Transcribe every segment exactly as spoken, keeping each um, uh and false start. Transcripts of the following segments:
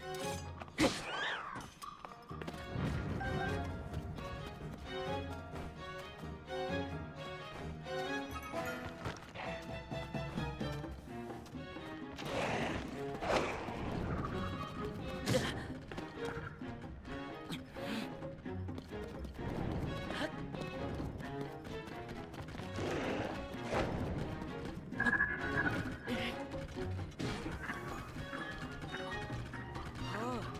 Oh.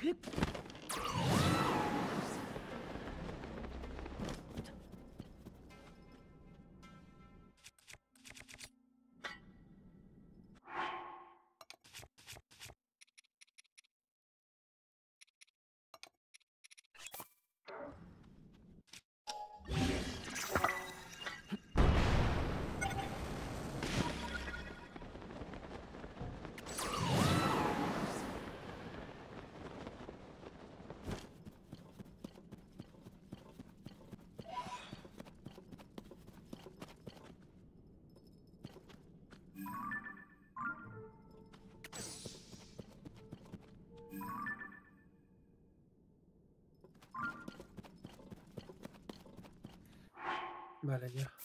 Vale, ya.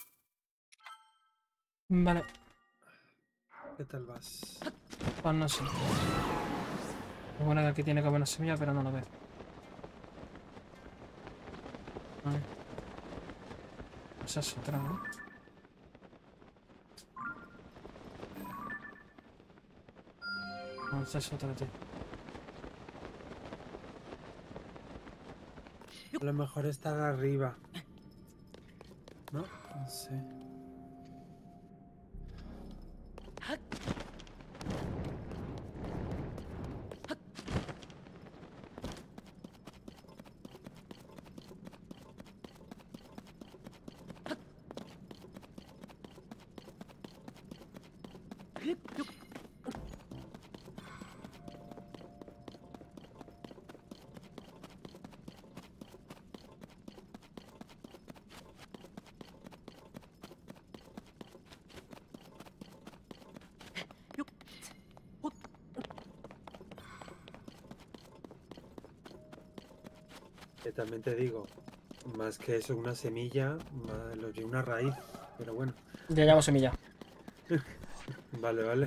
Vale, ¿Qué tal vas? pues no sé. Es bueno que aquí tiene que haber una semilla, pero no lo veo. Vale. Esa es otra, ¿no? No, esa es otra, tío. A lo mejor está arriba. ¿No? No sé. Que también te digo, más que eso, una semilla, más lo que una raíz. Pero bueno, Ya llevamos semilla. vale, vale.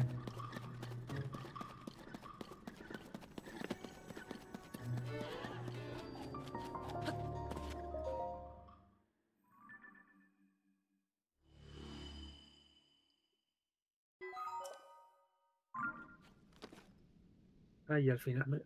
Ah, y al final me...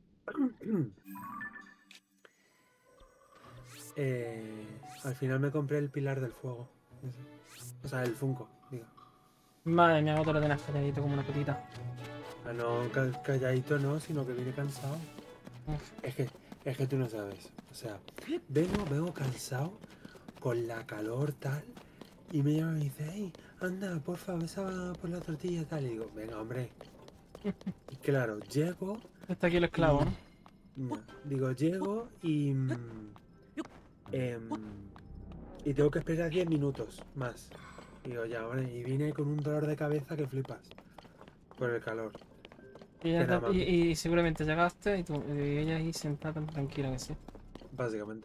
eh, al final me compré el pilar del fuego. Ese. O sea, el Funko, digo. Madre mía, otro lo tienes calladito como una putita. Ah, no, ca- calladito no, sino que viene cansado. Uf. Es que, es que tú no sabes. O sea, vengo, vengo cansado, con la calor tal, y me llama y me dice, hey, anda, porfa, ves a por la tortilla tal. Y digo, venga, hombre. Y claro, llego Está aquí el esclavo, y... ¿no? no, digo, llego y... mm, em, y tengo que esperar diez minutos más. Digo, ya, hombre, y vine con un dolor de cabeza que flipas. Por el calor. Y, Que ella nada ta- más, y- y seguramente llegaste y, tú, y ella ahí sentada tan tranquila que sí. básicamente.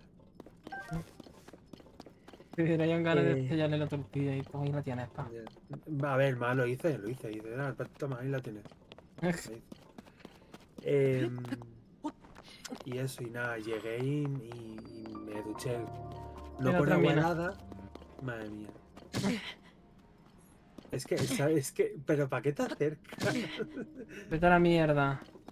Te darían ganas de Eh, estrellarle la tortilla y pues ahí la tienes, pa. ya. A ver, más lo hice, lo hice. Hice, ah, toma, ahí la tienes. Lo hice. Em, y eso, y nada, llegué y, y- y me duché. Y No la con otra agua mina. helada. Madre mía. Es que, ¿sabes qué? Pero ¿para qué te acercas? Vete a la mierda.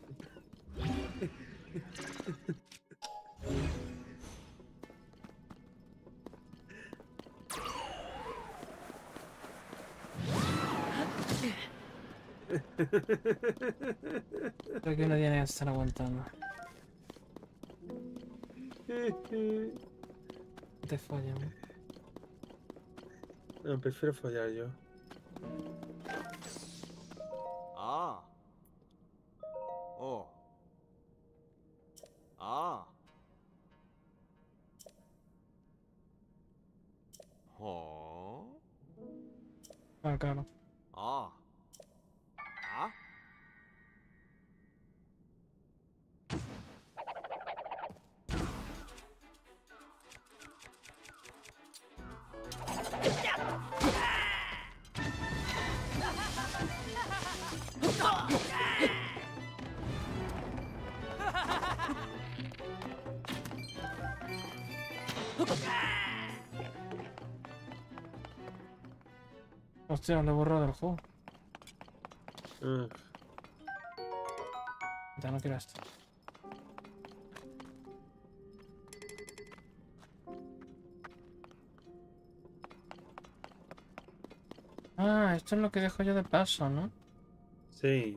Creo que uno tiene que estar aguantando. Te follan, ¿no? No, prefiero follar yo. Ah. Oh. Ah. Oh. Ah, claro. Ah. Ah. Hostia, lo borro del juego. Ah, Ya no quiero esto. Ah, esto es lo que dejo yo de paso, ¿no? Sí.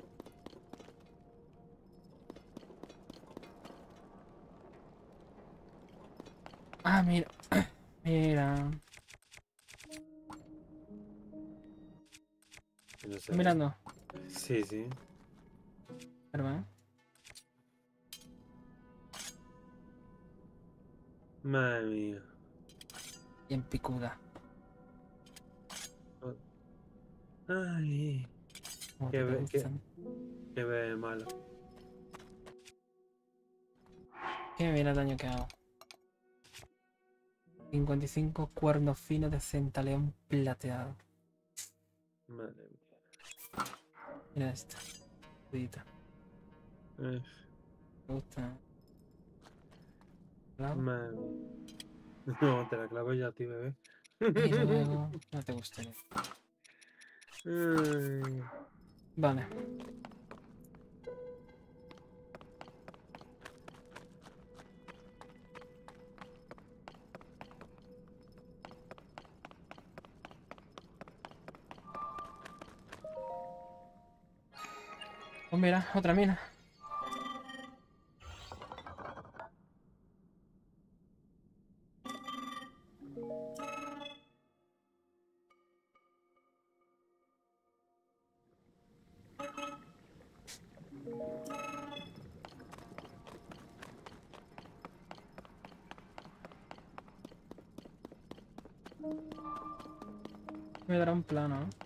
Ah, mira. Mira. No se ¿Estás ve. mirando? Sí, sí. Espera, ¿eh? Madre mía. Bien picuda. Ay, Como qué, que te be- qué, gustan. qué bebé malo. Que mira el daño que hago. cincuenta y cinco cuernos finos de centaleón plateado. Madre mía. Mira esta. Crudita. Ay, Me gusta. Clavo. madre mía. No, te la clavo yo a ti, bebé. Y luego. No te gustaría. Ay, Vale. Pues mira, otra mina. Me dará un plano, ¿no?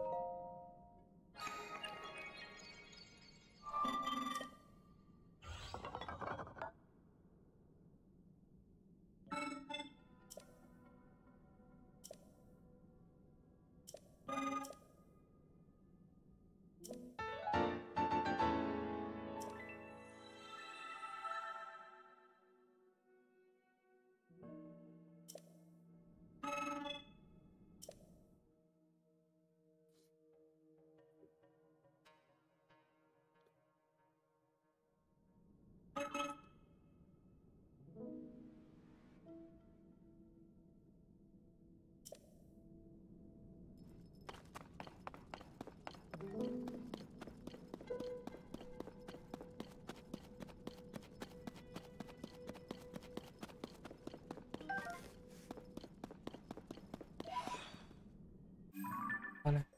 Vale.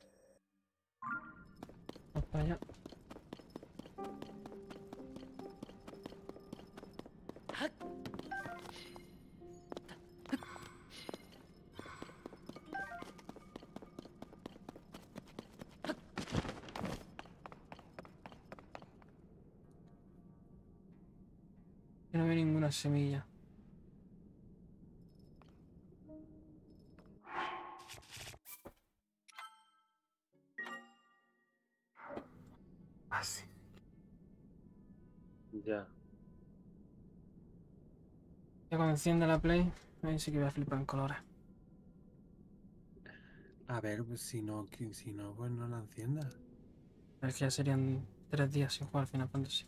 Vamos para allá. Yo no veo ninguna semilla. así. Ya. Ya cuando encienda la Play, ahí sí que voy a flipar en colores. A ver, pues si no, que- si no, pues no la enciendas. Pero es que ya serían tres días sin jugar al Final Fantasy.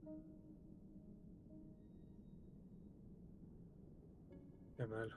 Qué malo.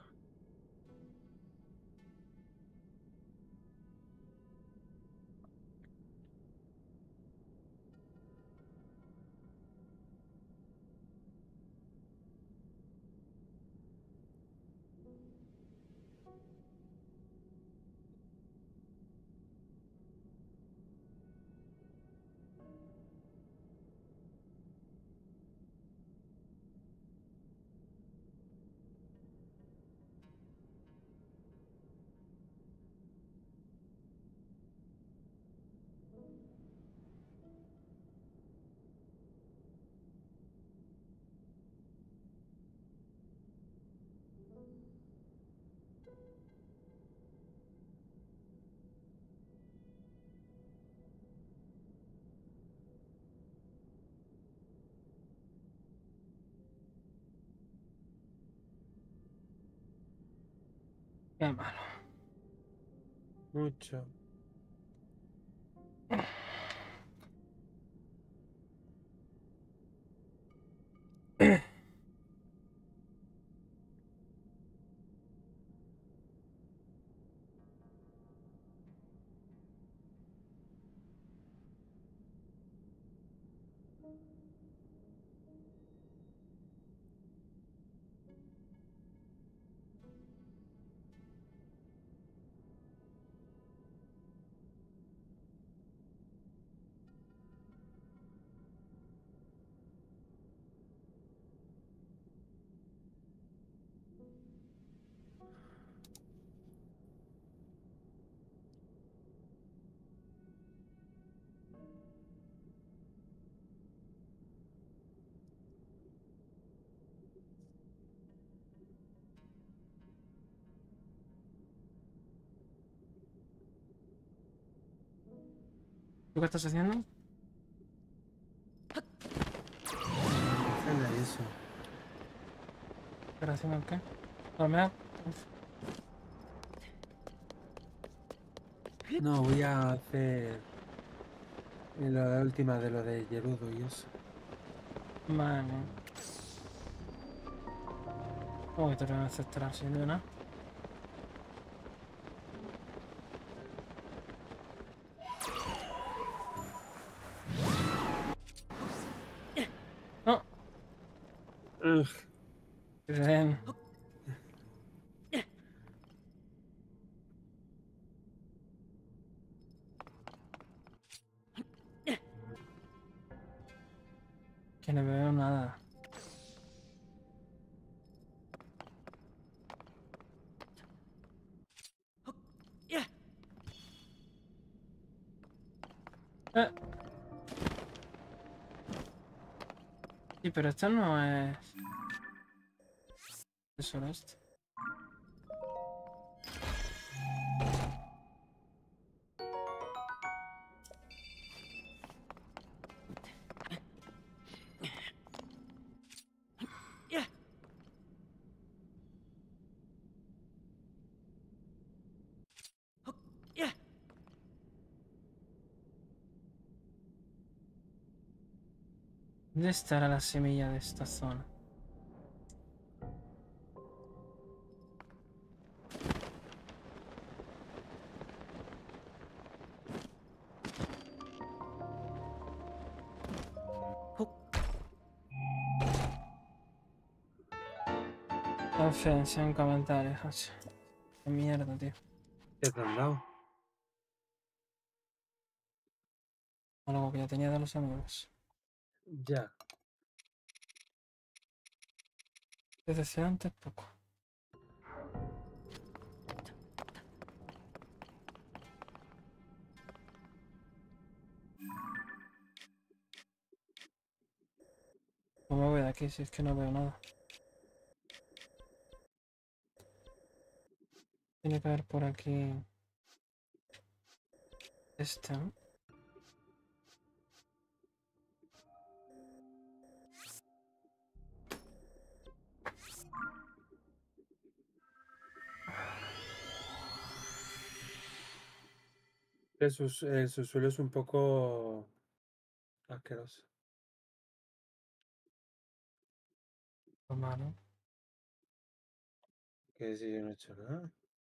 Qué malo. Mucho. ¿Tú qué estás haciendo? Hacerle eso. ¿Estás haciendo qué? ¿Dormir? No, voy a hacer la última de lo de Gerudo y eso. Vale. Uy, te voy a aceptar sin duda. No. Ugh. Bien. Que no veo nada. Eh. Sí, pero esto no es... Es solo esto. ¿Dónde estará la semilla de esta zona? En fin, sean comentarios, macho. Qué mierda, tío. ¿Qué te han dado? Algo que ya tenía de los amigos. Ya. Decepcionante poco. No me voy de aquí si es que no veo nada. Tiene que haber por aquí... Este, ¿no? El, sus- el subsuelo es un poco asqueroso. Normal, ¿no? Que si yo no he hecho nada.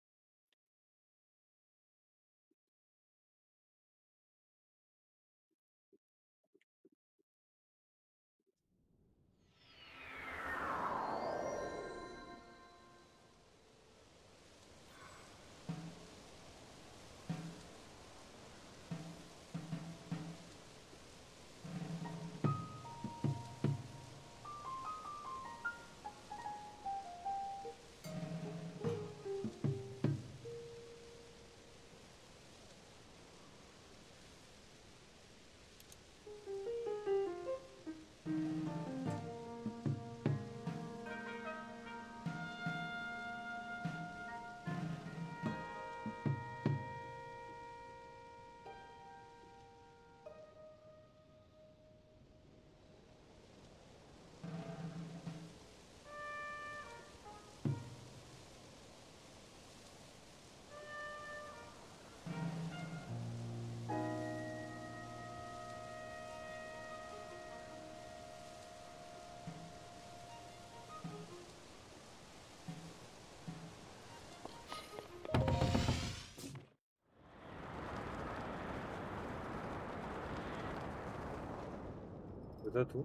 ¿Verdad tú?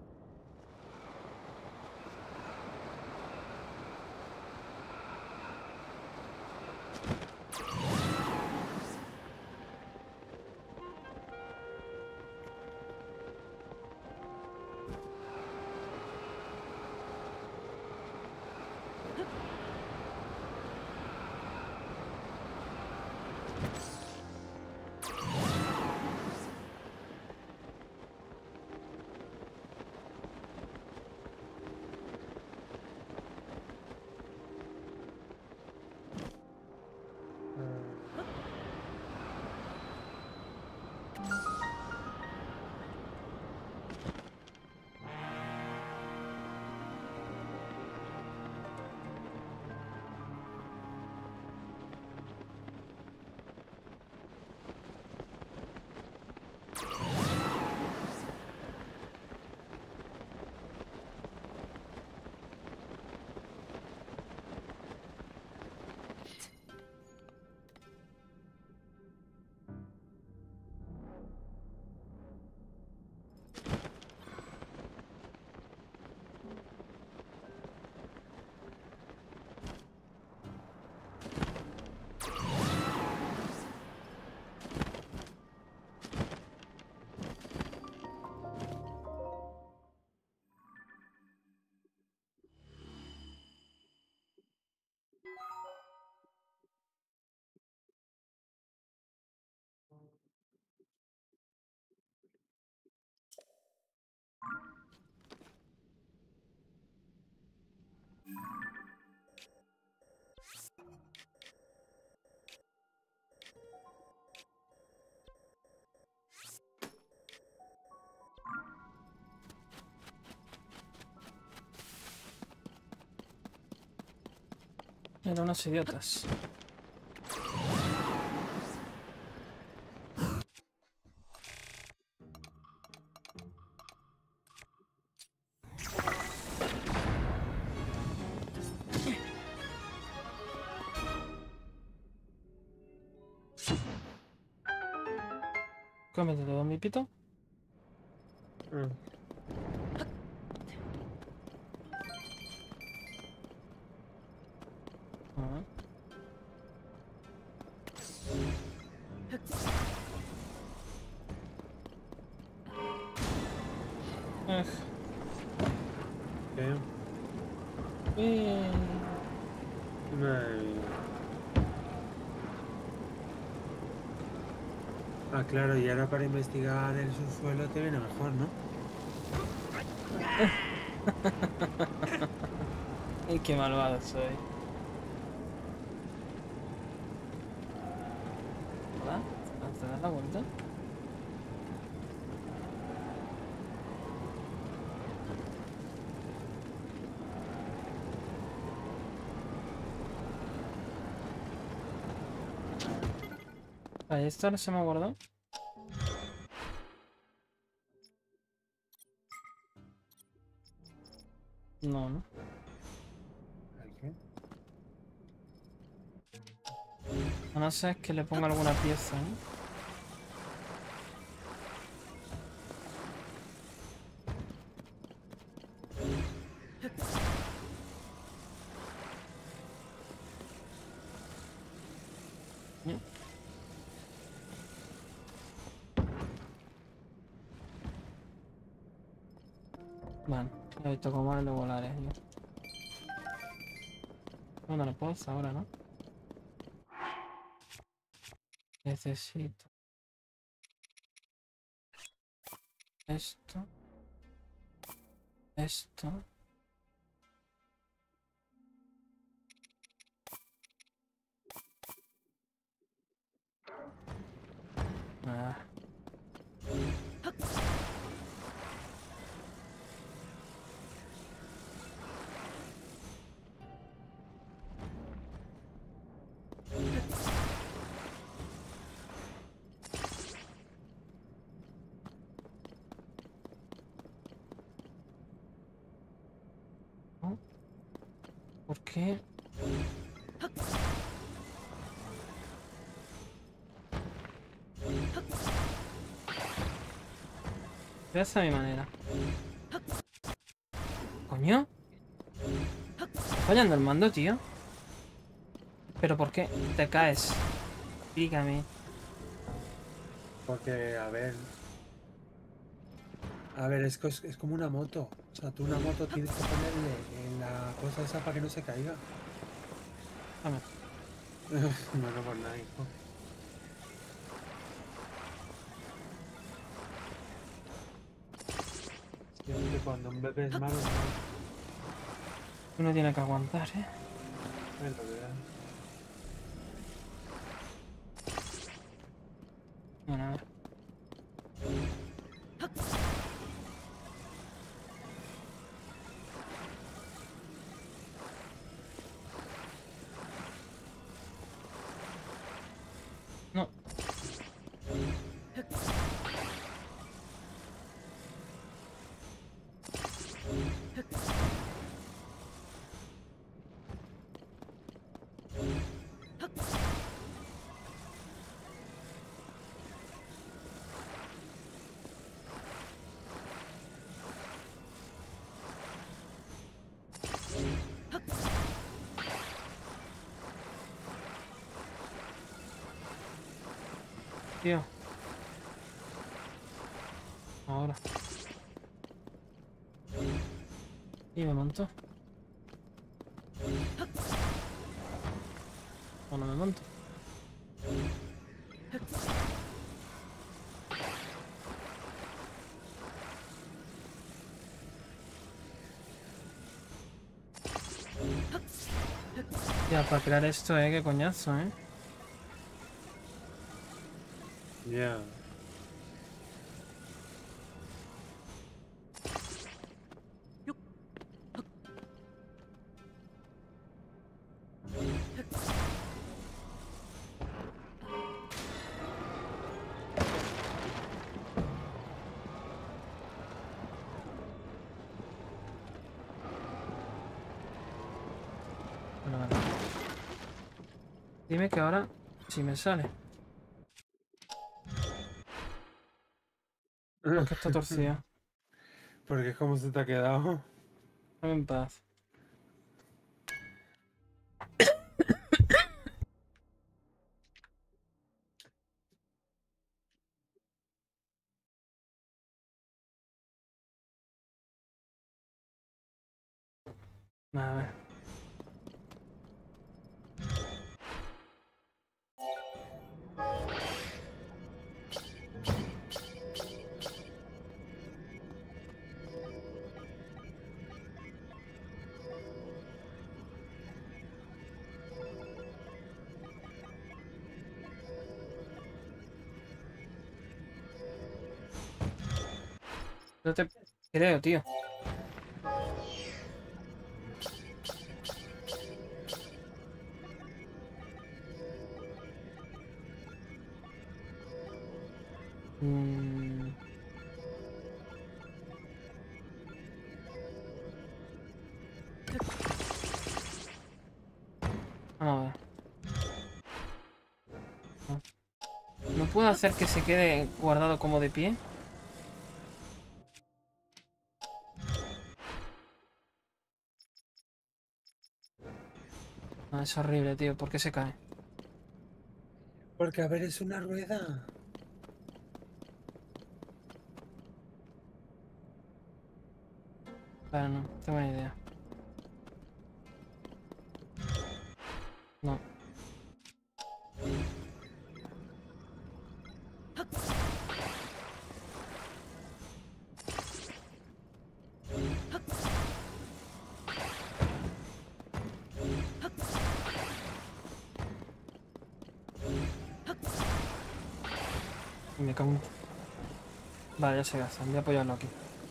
Eran unos idiotas. Cómete todo mi pito. Mm. Ah. Ej. ¿Qué? Eh. Madre mía. Ah, claro, y ahora para investigar el subsuelo te viene mejor, ¿no? Ay, qué malvado soy. ¿Verdad? ¿Te das la vuelta? Ahí esto ahora se me ha guardado. No, no. ¿Hay qué? A no ser que le ponga alguna pieza, ¿eh? ¿Eh? Vale, he visto cómo es de volar, eh. Bueno, la pausa ahora, ¿no? Necesito esto, esto. Ah. ¿No? ¿Por qué? Voy a hacer a mi manera. ¿Coño? ¿Está fallando el mando, tío? ¿Pero por qué te caes? Dígame. Porque, a ver... A ver, es, que es, es como una moto. O sea, tú una moto tienes que ponerle en la cosa esa para que no se caiga. Dame. No, no por nada, hijo. Siempre cuando un bebé es malo, es malo. Uno tiene que aguantar, ¿eh? Es lo que da. Bueno, a ver. No. Tío. Ahora. Y me monto. O no me monto. Ya, para crear esto, eh, qué coñazo, eh. Ya. Bueno, vale. Dime que ahora sí me sale. Porque está torcida. Porque es como se te ha quedado. Dame en paz. A ver. No te creo, tío. Mm. ¿No puedo hacer que se quede guardado como de pie? Ah, es horrible, tío. ¿Por qué se cae? Porque, a ver, es una rueda. Vale, no. Tengo una idea. No. Me cago en... Vale, ya se gasta. Voy a apoyarlo aquí.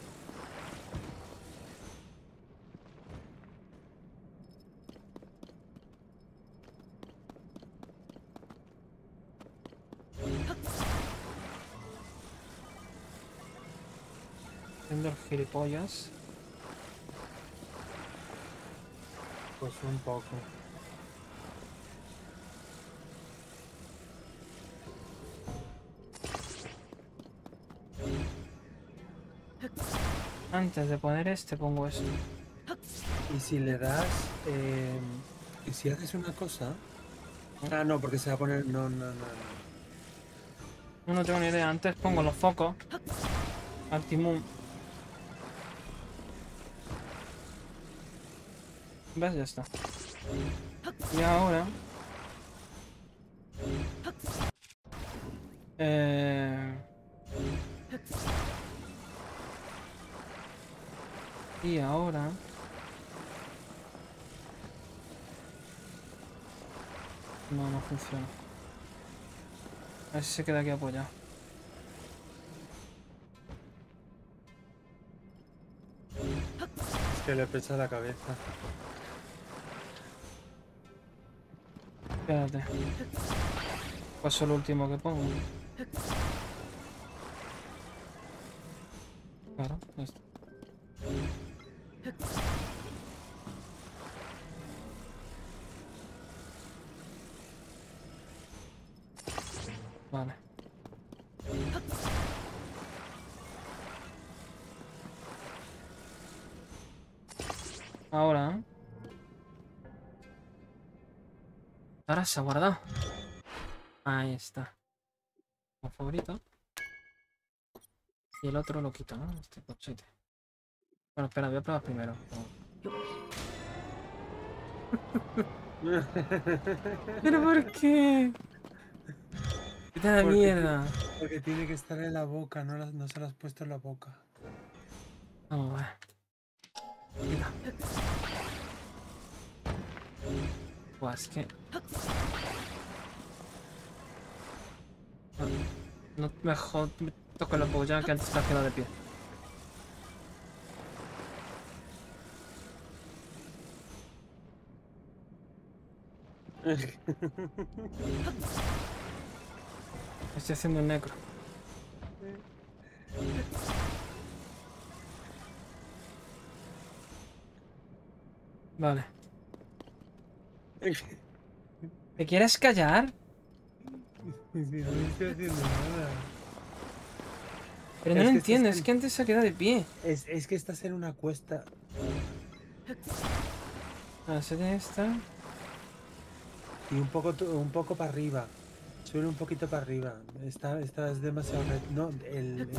Siendo el gilipollas. Pues un poco. Antes de poner este, pongo esto. Y si le das... eh, y si haces una cosa... Ah, no, porque se va a poner... No, no, no, no. No, no tengo ni idea. Antes pongo los focos. Al timón. ¿Ves? Ya está. Y ahora... Eh... Y ahora... No, no funciona. A ver si se queda aquí apoyado. Es que le pesa la cabeza. Espérate. Pues eso es lo último que pongo. Claro, ya está. Vale. Ahora... Ahora se ha guardado. Ahí está. Como favorito. Y el otro lo quito, ¿no? Este cochete. Bueno, espera, voy a probar primero. ¿Pero por qué? ¿Qué tal Porque, ti- mierda? porque tiene que estar en la boca, no, la- no se lo has puesto en la boca. Vamos a ver. Quita. Buah, es que... No, mejor me toco la polla que antes te has quedado de pie. Estoy haciendo un necro. Vale. ¿Te quieres callar? Si no estoy haciendo nada. Pero no Es lo que entiendo, estás es en- que antes se ha quedado de pie. Es, es que estás en una cuesta. A ver, se tiene esta. Y un poco, tu- un poco para arriba. Sube un poquito para arriba. Está, estás demasiado... re- No, el... el-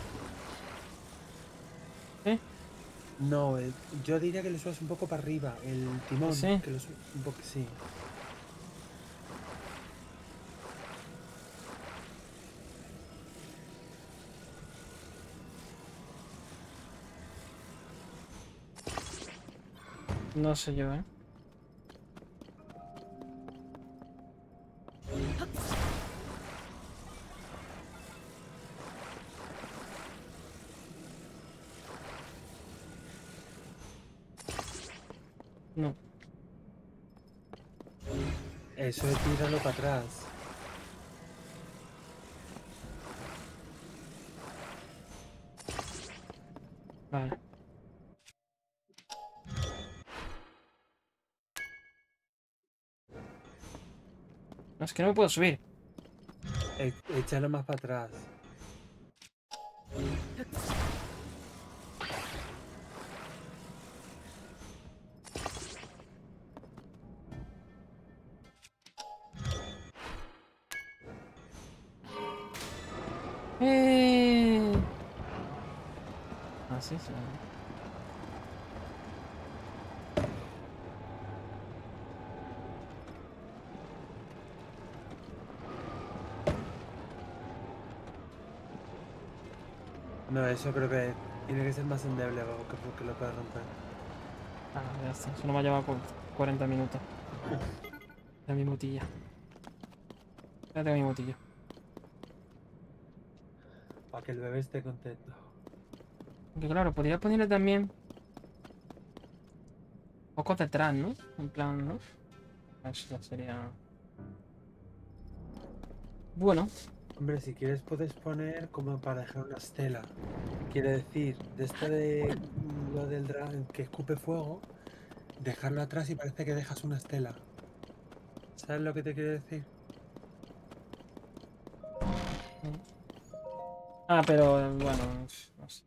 ¿Sí? No, el- yo diría que le subas un poco para arriba. El timón. ¿Sí? Que lo subas un poco... Sí. No sé yo, ¿eh? No. Eso es tirarlo para atrás. Vale. No, es que no me puedo subir. E- échalo más para atrás. ¡Eh! Así sí. No, eso creo que tiene que ser más endeble o que, que lo pueda romper. Ah, ya está. Solo me ha llevado cu- cuarenta minutos. De mi mutilla. Ya tengo mi mutilla. Para que el bebé esté contento. Aunque claro, podría ponerle también focos detrás, ¿no? En plan, ¿no? Eso ya sería... Bueno, Hombre, si quieres puedes poner como para dejar una estela. Quiere decir, de esto de mm, lo del dragón que escupe fuego, dejarlo atrás y parece que dejas una estela. ¿Sabes lo que te quiero decir? ah, pero bueno, no sé.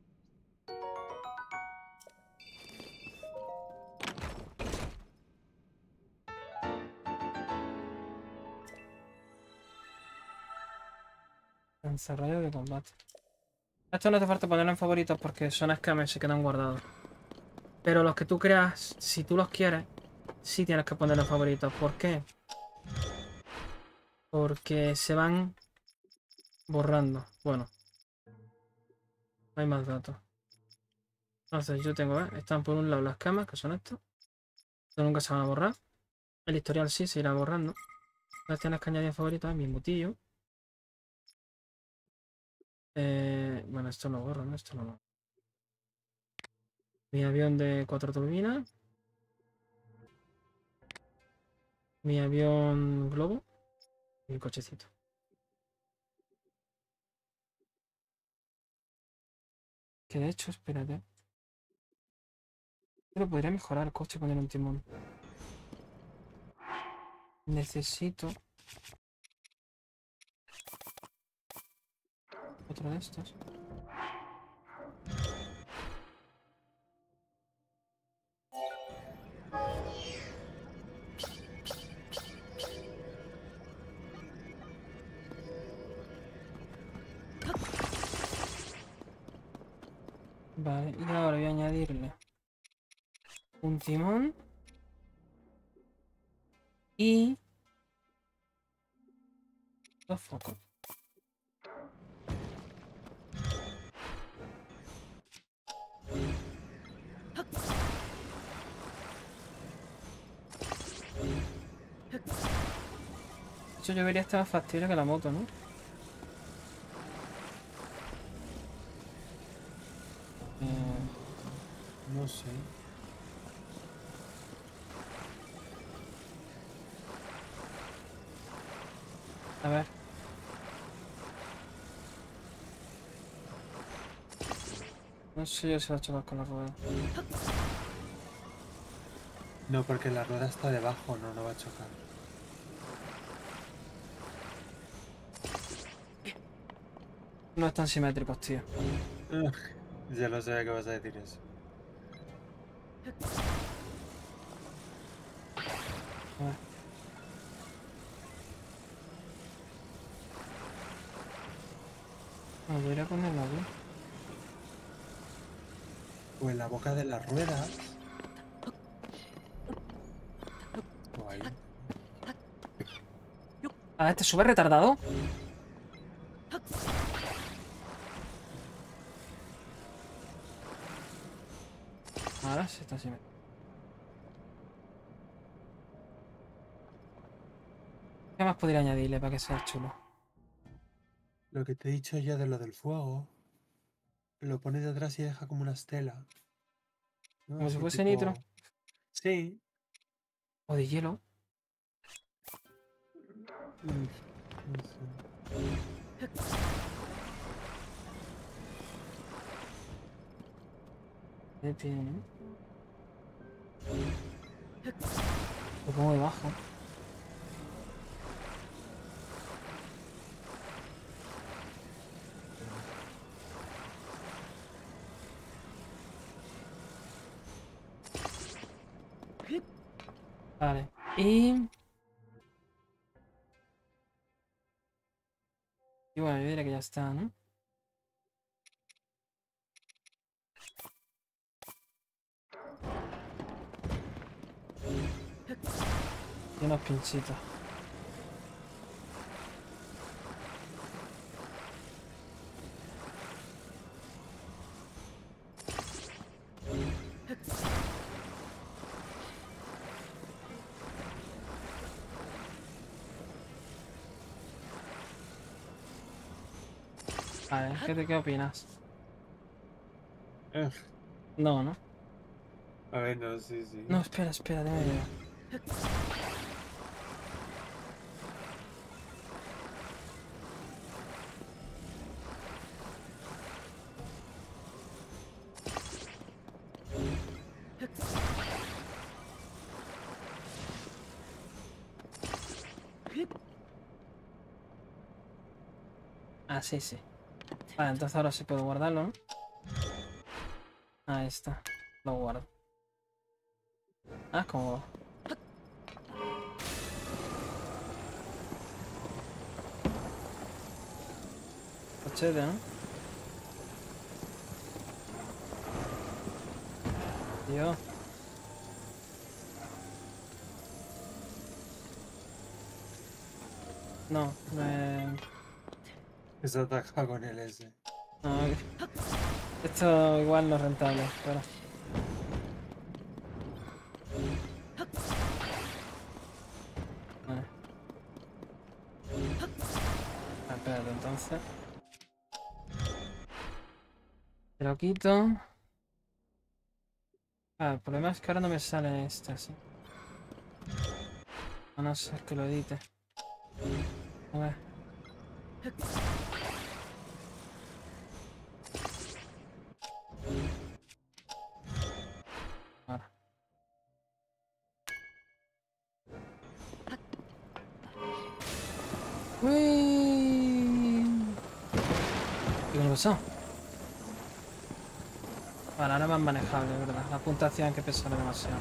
Encerrado de combate. Esto no hace falta ponerlo en favoritos porque son escames y se quedan guardados. Pero los que tú creas, si tú los quieres, sí tienes que ponerlo en favoritos. ¿Por qué? Porque se van borrando. Bueno, no hay más datos. Entonces yo tengo, ¿eh? Están por un lado las camas, que son estos. Estos nunca se van a borrar. El historial sí se irá borrando. Las tienes que añadir en favoritos, es mi mutillo. Eh, bueno, esto lo borro, ¿no? Esto no lo... Mi avión de cuatro turbinas. Mi avión globo. Y el cochecito. Que de hecho, espérate. Pero podría mejorar el coche y poner un timón. Necesito otro de estos. Vale, y ahora voy a añadirle un timón y dos focos. Eso yo vería esta más factible que la moto, ¿no? Eh, No sé. a ver. No sé yo si va a chocar con la rueda. No, porque la rueda está debajo, no, no va a chocar. No están simétricos, tío. Ugh, ya lo sabía que vas a decir eso. A ver. No, podría ponerlo aquí. O en la boca de las ruedas. O ahí. Ah, este sube retardado. Ahora sí está simétrico. ¿Qué más podría añadirle para que sea chulo? Lo que te he dicho ya de lo del fuego. Lo pones detrás y deja como una estela. ¿No? Como si Así fuese tipo... nitro. Sí. O de hielo. Mm, no sé. De pie, ¿no? Lo pongo debajo. Vale. Y... Y bueno, yo diría que ya está, ¿no? Y unos pinchitos. Vale, ¿qué, te, ¿qué opinas? Eh, No, ¿no? A ver, no, sí, sí. No, espera, espera, déjame ver. Ah, sí, sí. Vale, entonces ahora sí puedo guardarlo, ¿no? Ahí está. Lo guardo. Ah, como... Cochete, ¿no? Dios. No, me... Que se ataca con el S. No, esto igual no es rentable, pero... Vale. Ah, espérate, entonces... Te lo quito. Ah, el problema es que ahora no me sale este, sí. A no ser que lo edite. A ver. Ahora. Uy. ¿Qué me pasó? Vale, ahora más manejable, ¿verdad? La puntuación que pesara demasiado.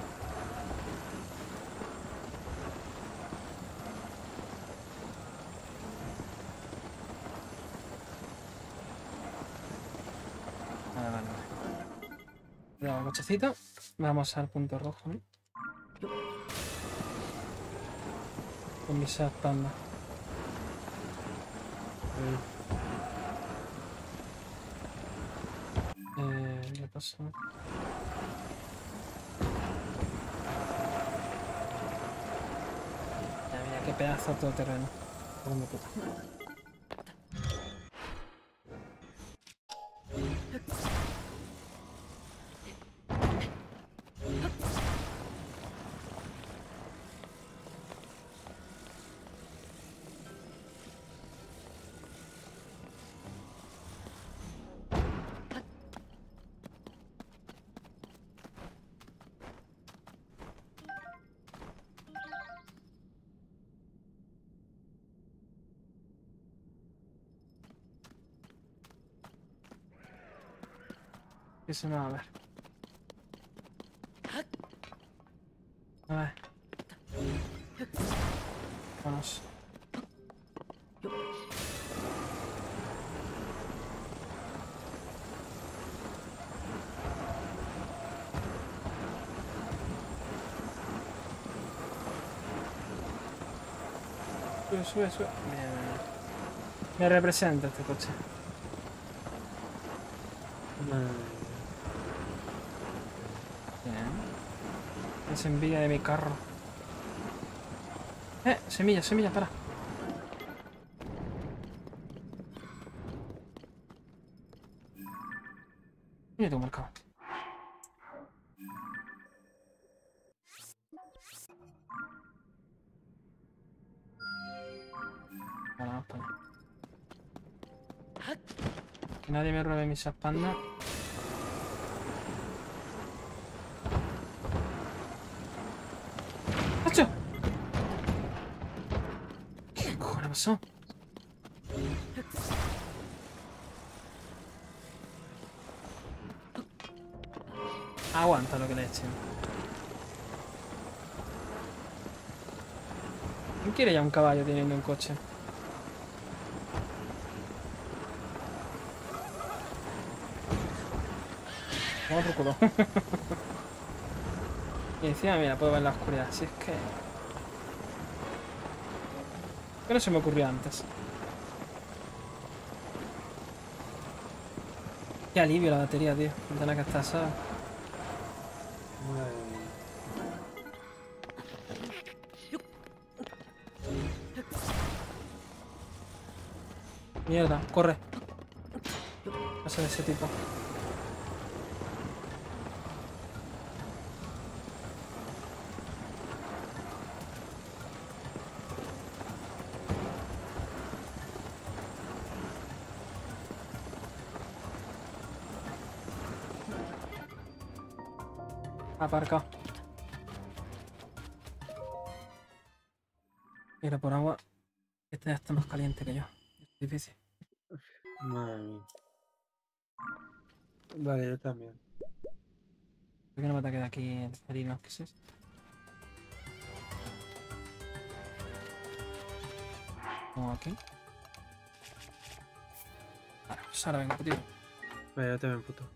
Vale, vale, vale. Cuidado, cochecito. Vamos al punto rojo, ¿no? Con mis espaldas. Eh, ¿qué pasó? Mira, mira, qué pedazo de terreno. Por mi puta. ¿Qué se me va a ver? A ver. Vamos. Sube, sube, sube. Mira, mira, mira. Me representa este coche. Madre Bien. Es envidia de mi carro. Eh, semilla, semilla, para. Mira tu marcado. Vale, vamos para allá. Que nadie me robe mis espaldas. ¡Hacho! ¿Qué cojones pasó? Aguanta lo que le echen. ¿Quién quiere ya un caballo teniendo un coche? Vamos por culo. Y encima, mira, puedo ver la oscuridad. Si es que... ¿Qué no se me ocurrió antes? Qué alivio la batería, tío. No tener que estar, ¿sabes? Madre mía. Mierda, corre. Va a ser ese tipo. Aparcado. Mira, por agua. Este ya está más caliente que yo. Es difícil. Madre mía. Vale, yo también. ¿Por qué no me ataque de aquí el felino? ¿Qué es eso? Como aquí. Vale, pues ahora vengo, tío. Vale, yo también, puto.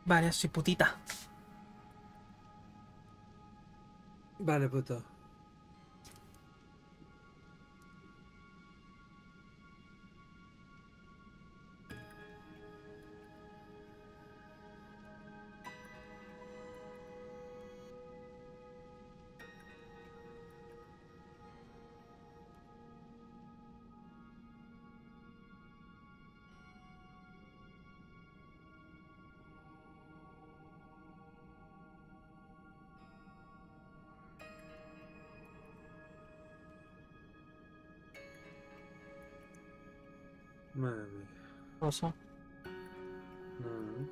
Vale, soy putita. Vale, puto. Madre mía. Cosa. Mm.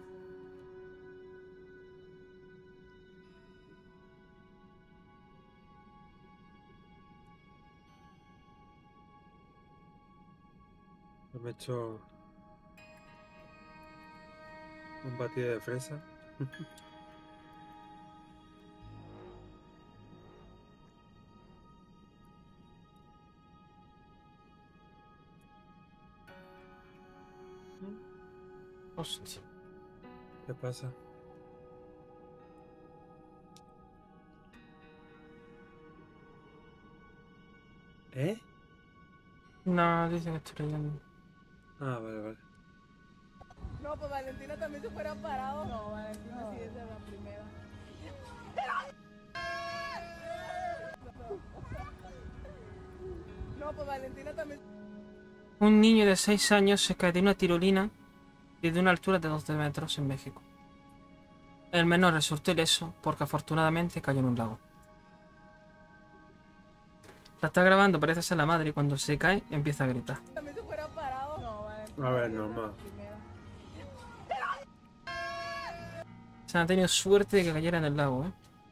Me he hecho un batido de fresa. Hostia. ¿Qué pasa? ¿Eh? No, dice que estoy leyendo. Ah, vale, vale. No, pues Valentina también se fuera parado. No, Valentina no. Sí es de la primera. No, pues Valentina también. Un niño de seis años se cae de una tirolina desde una altura de doce metros en México. El menor resultó ileso porque afortunadamente cayó en un lago. La está grabando, parece ser la madre, y cuando se cae empieza a gritar. También se fuera parado. No, Valentina A ver, sí es de la normal. primera. Se han tenido suerte de que cayera en el lago, ¿eh?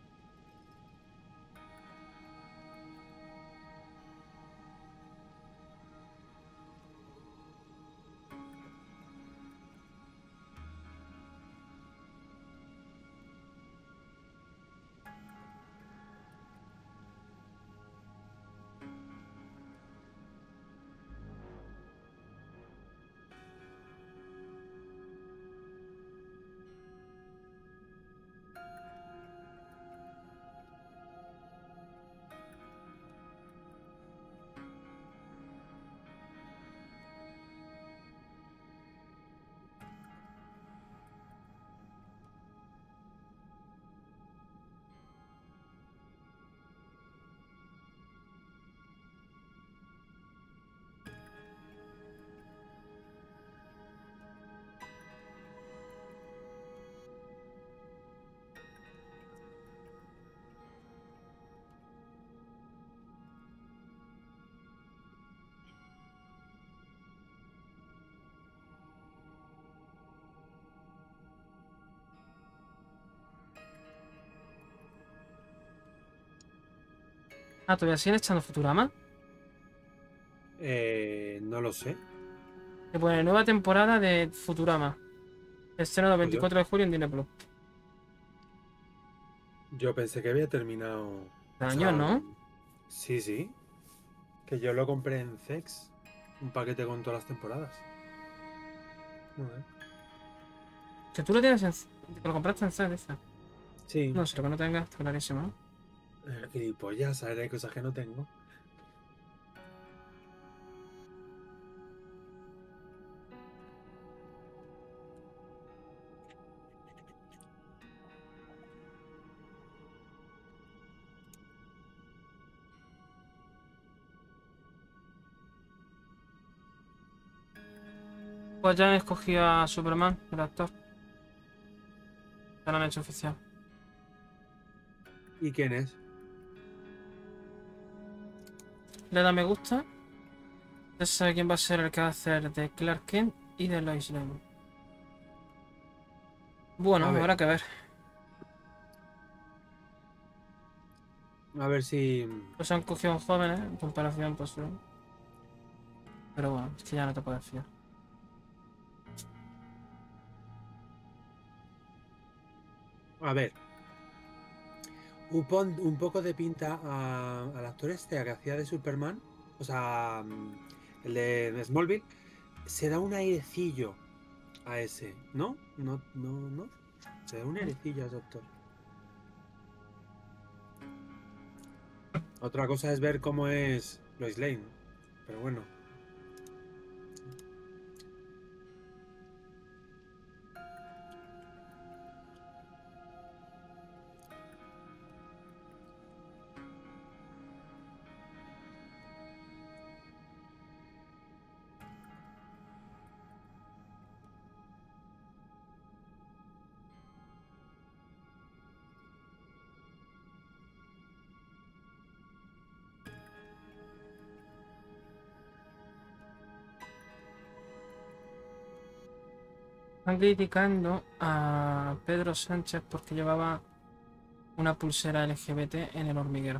Ah, ¿todavía siguen echando Futurama? Eh, no lo sé. Le pone nueva temporada de Futurama. Estreno el Pues yo, veinticuatro de julio en Disney Plus. yo pensé que había terminado. O Año, sea, ¿no? sí, sí. Que yo lo compré en Zex. Un paquete con todas las temporadas. Joder. Que tú lo tienes en... Te lo compraste en Zara, esa. Sí. No sé, lo que no tengas, está clarísimo, ¿no? Eh, Gilipollas, ¿sabes? Hay cosas que no tengo. Pues ya han escogido a Superman, el actor. Ya lo han hecho oficial. ¿Y quién es? Le da me gusta. Ya se sabe quién va a ser el que va a hacer de Clark Kent y de Lois Lane. Bueno, A ver. habrá que ver. A ver si. Pues han cogido jóvenes en comparación, pues. ¿No? Pero bueno, es que ya no te puedes fiar. A ver. Un, pon- un poco de pinta a- al actor este que hacía de Superman. O sea, mm, el de Smallville. Se da un airecillo a ese, ¿no? No, no, no. Se ve un herecillo, doctor. Otra cosa es ver cómo es Lois Lane. Pero bueno. Están criticando a Pedro Sánchez porque llevaba una pulsera L G B T en el hormiguero.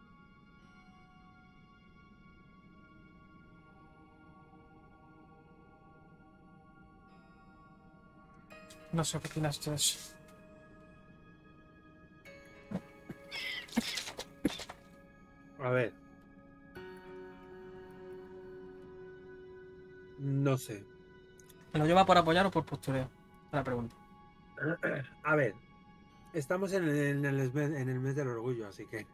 No sé qué opinas de eso. A ver. No sé. ¿Lo lleva por apoyar o por postureo? La pregunta. A ver. Estamos en el, en el, en el mes del orgullo, así que...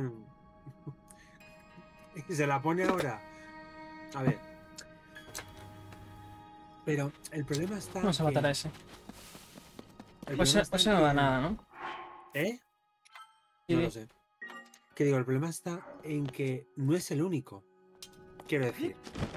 Y se la pone ahora. A ver. Pero el problema está... Vamos a que- matar a ese. el Pues, problema está pues en no da que- nada, ¿no? ¿Eh? Sí, No sí. lo sé. Que digo, el problema está en que no es el único. Quiero decir.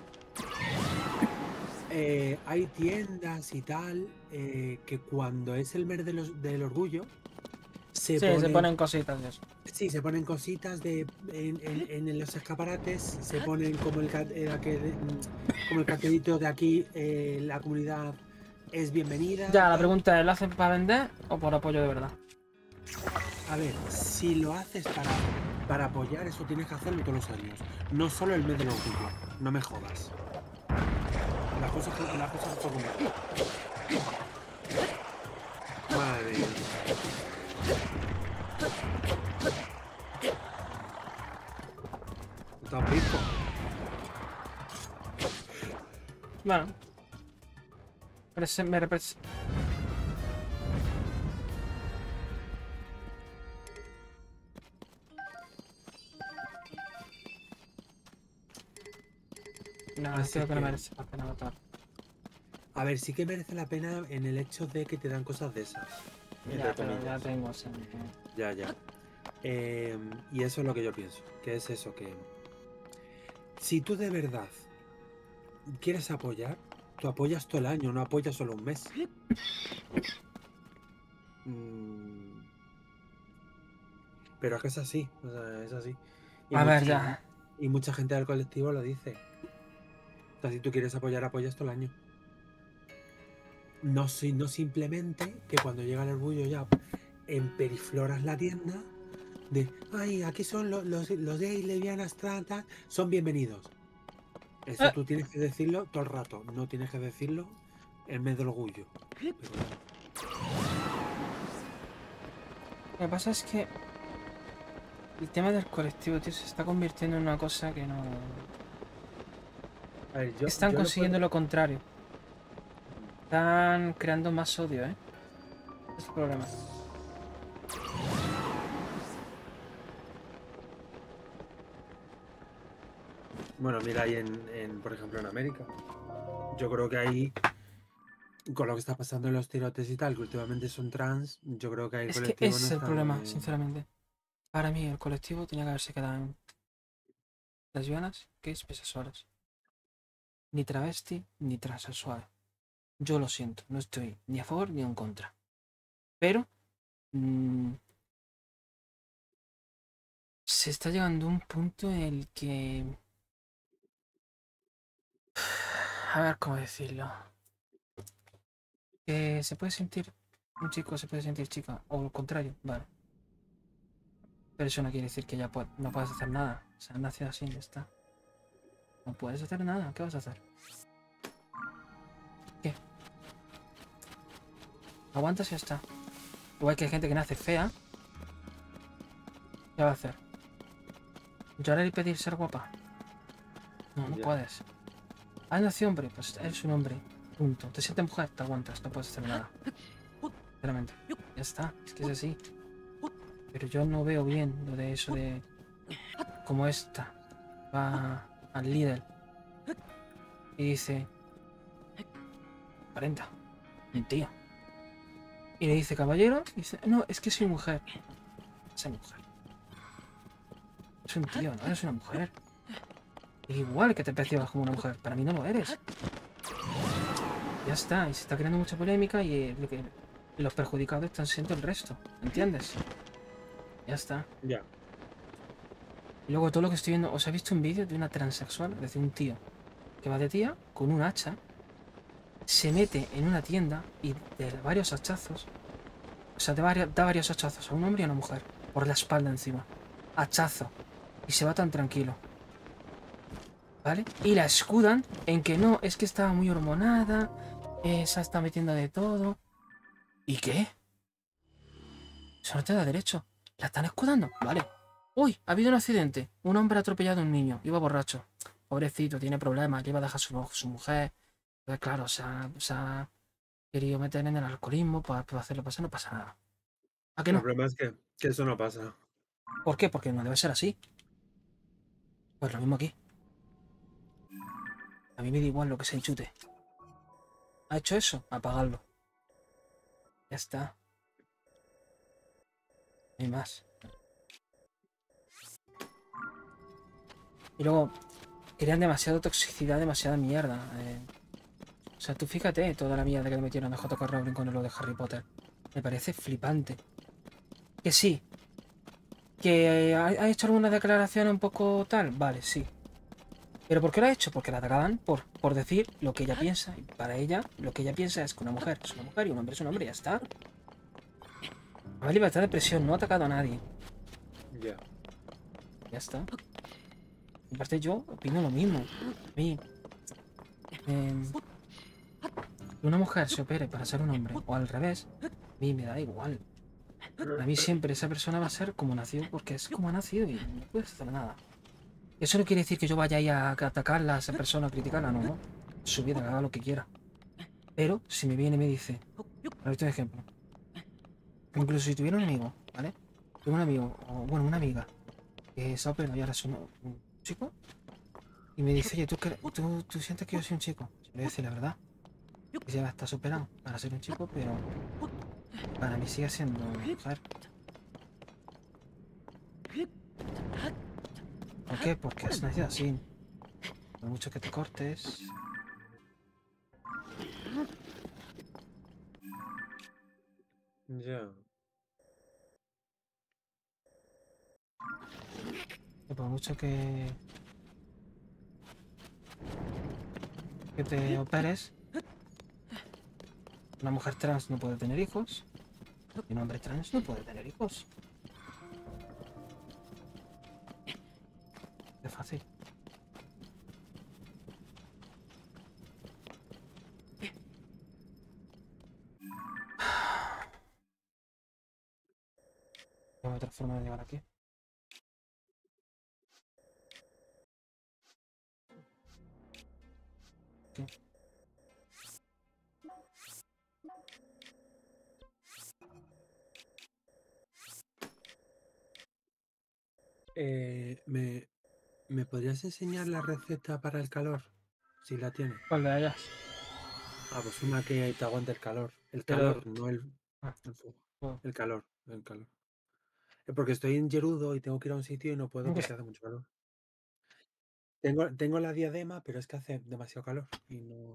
Eh, hay tiendas y tal eh, que cuando es el mes de los- del orgullo se, Sí, ponen, se ponen cositas de eso. sí, se ponen cositas de en, en- en los escaparates, se ponen como el, ca- eh, aquel, mm, como el cartelito de aquí, eh, la comunidad es bienvenida. Ya, la tal. pregunta es, ¿lo hacen para vender o por apoyo de verdad? A ver, si lo haces para, para apoyar, eso tienes que hacerlo todos los años. No solo el mes del orgullo. No me jodas. Las cosas, las cosas son como... Madre mía. Está rico. Bueno. Prese- me repres- No, Así creo que no que- merece la pena matar. A ver, sí que merece la pena en el hecho de que te dan cosas de esas. Entre Ya, pero ya comillas. tengo, o sea, que- Ya, ya. Eh, y eso es lo que yo pienso. Que es eso, que... Si tú de verdad quieres apoyar, tú apoyas todo el año, no apoyas solo un mes. Mm, Pero es que es así, o sea, es así. Y A ver, much- ya. Y, y mucha gente del colectivo lo dice. O sea, si tú quieres apoyar, apoyas todo el año. No, si- no simplemente que cuando llega el orgullo ya emperifloras la tienda de, ay, aquí son los, los, los gays, lesbianas, trans, tal, son bienvenidos. Eso Eh. tú tienes que decirlo todo el rato, no tienes que decirlo en mes del orgullo. Pero Lo que pasa es que el tema del colectivo, tío, se está convirtiendo en una cosa que no... a ver, yo- Están yo lo consiguiendo puedo- lo contrario. Están creando más odio, ¿eh? Es el problema. Bueno, mira ahí en, en, por ejemplo, en América. Yo creo que ahí, con lo que está pasando en los tiroteos y tal, que últimamente son trans, yo creo que ahí el Es que colectivo ese no es el está problema, muy- sinceramente. Para mí, el colectivo tenía que haberse quedado en lesbianas, gays, bisexuales. Ni travesti, ni transexual. Yo lo siento, no estoy ni a favor ni en contra. Pero... mm, se está llegando a un punto en el que... A ver cómo decirlo. Que se puede sentir un chico, se puede sentir chica, o lo contrario, vale. Pero eso no quiere decir que ya pu- no puedas hacer nada. O sea, nacido así, ya está. No puedes hacer nada, ¿qué vas a hacer? ¿Qué? Aguantas y ya está. Igual que hay gente que nace fea. ¿Qué va a hacer? ¿Llorar y pedir ser guapa? No, no Ya. puedes. ¿Has nacido hombre? Pues eres un hombre. Punto. ¿Te sientes mujer? Te aguantas, no puedes hacer nada. Sinceramente. Ya está, es que es así. Pero yo no veo bien lo de eso de... Como esta va al líder y dice... cuarenta. Un tío. Y le dice, caballero, y dice, no, es que soy mujer. Soy mujer. Es un tío, no eres una mujer. Es igual que te percibas como una mujer. Para mí no lo eres. Ya está, y se está creando mucha polémica y, eh, lo que, y los perjudicados están siendo el resto. ¿Entiendes? Ya está. Ya. Y luego todo lo que estoy viendo, os he visto un vídeo de una transexual, es decir, un tío que va de tía con un hacha, se mete en una tienda y de varios hachazos, o sea, de varios, da varios hachazos a un hombre y a una mujer, por la espalda encima. Hachazo. Y se va tan tranquilo. ¿Vale? Y la escudan en que no, es que estaba muy hormonada, eh, se está metiendo de todo. ¿Y qué? Eso no te da derecho. ¿La están escudando? Vale. Uy, ha habido un accidente. Un hombre ha atropellado a un niño. Iba borracho. Pobrecito, tiene problemas. Le iba a dejar su, su mujer. Entonces, claro, se ha, se ha querido meter en el alcoholismo para, para hacerlo pasar. No pasa nada. ¿A qué El no? problema es que, que eso no pasa. ¿Por qué? Porque no debe ser así. Pues lo mismo aquí. A mí me da igual lo que se chute. ¿Ha hecho eso? Apagarlo. Ya está. No hay más. Y luego, crean demasiada toxicidad, demasiada mierda. Eh. O sea, tú fíjate toda la mierda que le metieron a J K Rowling con lo de Harry Potter. Me parece flipante. Que sí. ¿Que ha, ha hecho alguna declaración un poco tal? Vale, sí. ¿Pero por qué lo ha hecho? Porque la atacaban por, por decir lo que ella piensa. Y para ella, lo que ella piensa es que una mujer es una mujer y un hombre es un hombre y ya está. No hay libertad de expresión, no ha atacado a nadie. Ya. Ya está. En parte yo opino lo mismo. A mí... Eh, que una mujer se opere para ser un hombre, o al revés, a mí me da igual. A mí siempre esa persona va a ser como nació, porque es como ha nacido y no puedes hacer nada. Eso no quiere decir que yo vaya ahí a atacarla a esa persona, a criticarla, no, no. Su vida, que haga lo que quiera. Pero si me viene y me dice, por un ejemplo, incluso si tuviera un amigo, ¿vale? Tengo un amigo, o bueno, una amiga, que se ha operado y ahora es un, un chico, y me dice, oye, ¿tú, cre- tú, tú sientes que yo soy un chico? Yo le voy a decir la verdad. Y ya está superado para ser un chico, pero para mí sigue siendo mujer. ¿Por qué? Porque has nacido así. Por mucho que te cortes. Ya. Y por mucho que... que te operes, una mujer trans no puede tener hijos. Y un hombre trans no puede tener hijos. Es fácil. Hay otra forma de llegar aquí. Aquí. Eh, ¿me, ¿me podrías enseñar la receta para el calor? Si la tienes. ¿Cuál de ellas? Ah, pues una que te aguante el calor. El Pero... calor, no el, Ah, el fuego. bueno. El calor, el calor. Eh, Porque estoy en Gerudo y tengo que ir a un sitio y no puedo porque hace mucho calor. Tengo, tengo la diadema, pero es que hace demasiado calor y no,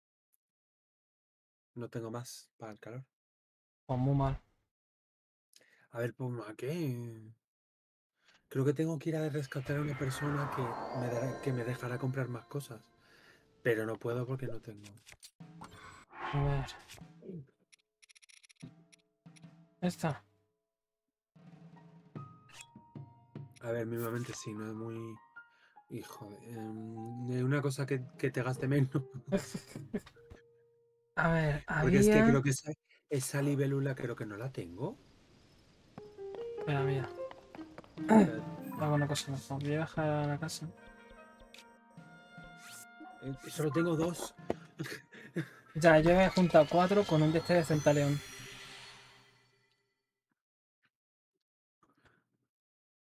no tengo más para el calor. Pues muy mal. A ver, pues, ¿a qué? Creo que tengo que ir a rescatar a una persona que me, dará- que me dejará comprar más cosas. Pero no puedo porque no tengo. A ver. Esta. A ver, mínimamente sí, no es muy. Hijo de. em, una cosa que, que te gaste menos. A ver, Porque es que había... creo que esa, esa libélula creo que no la tengo. Espera, mira. Espérate, Hago una cosa mejor. Voy a bajar a la casa. eh, Solo tengo dos. Ya, yo he juntado cuatro con un de este de Centaleón.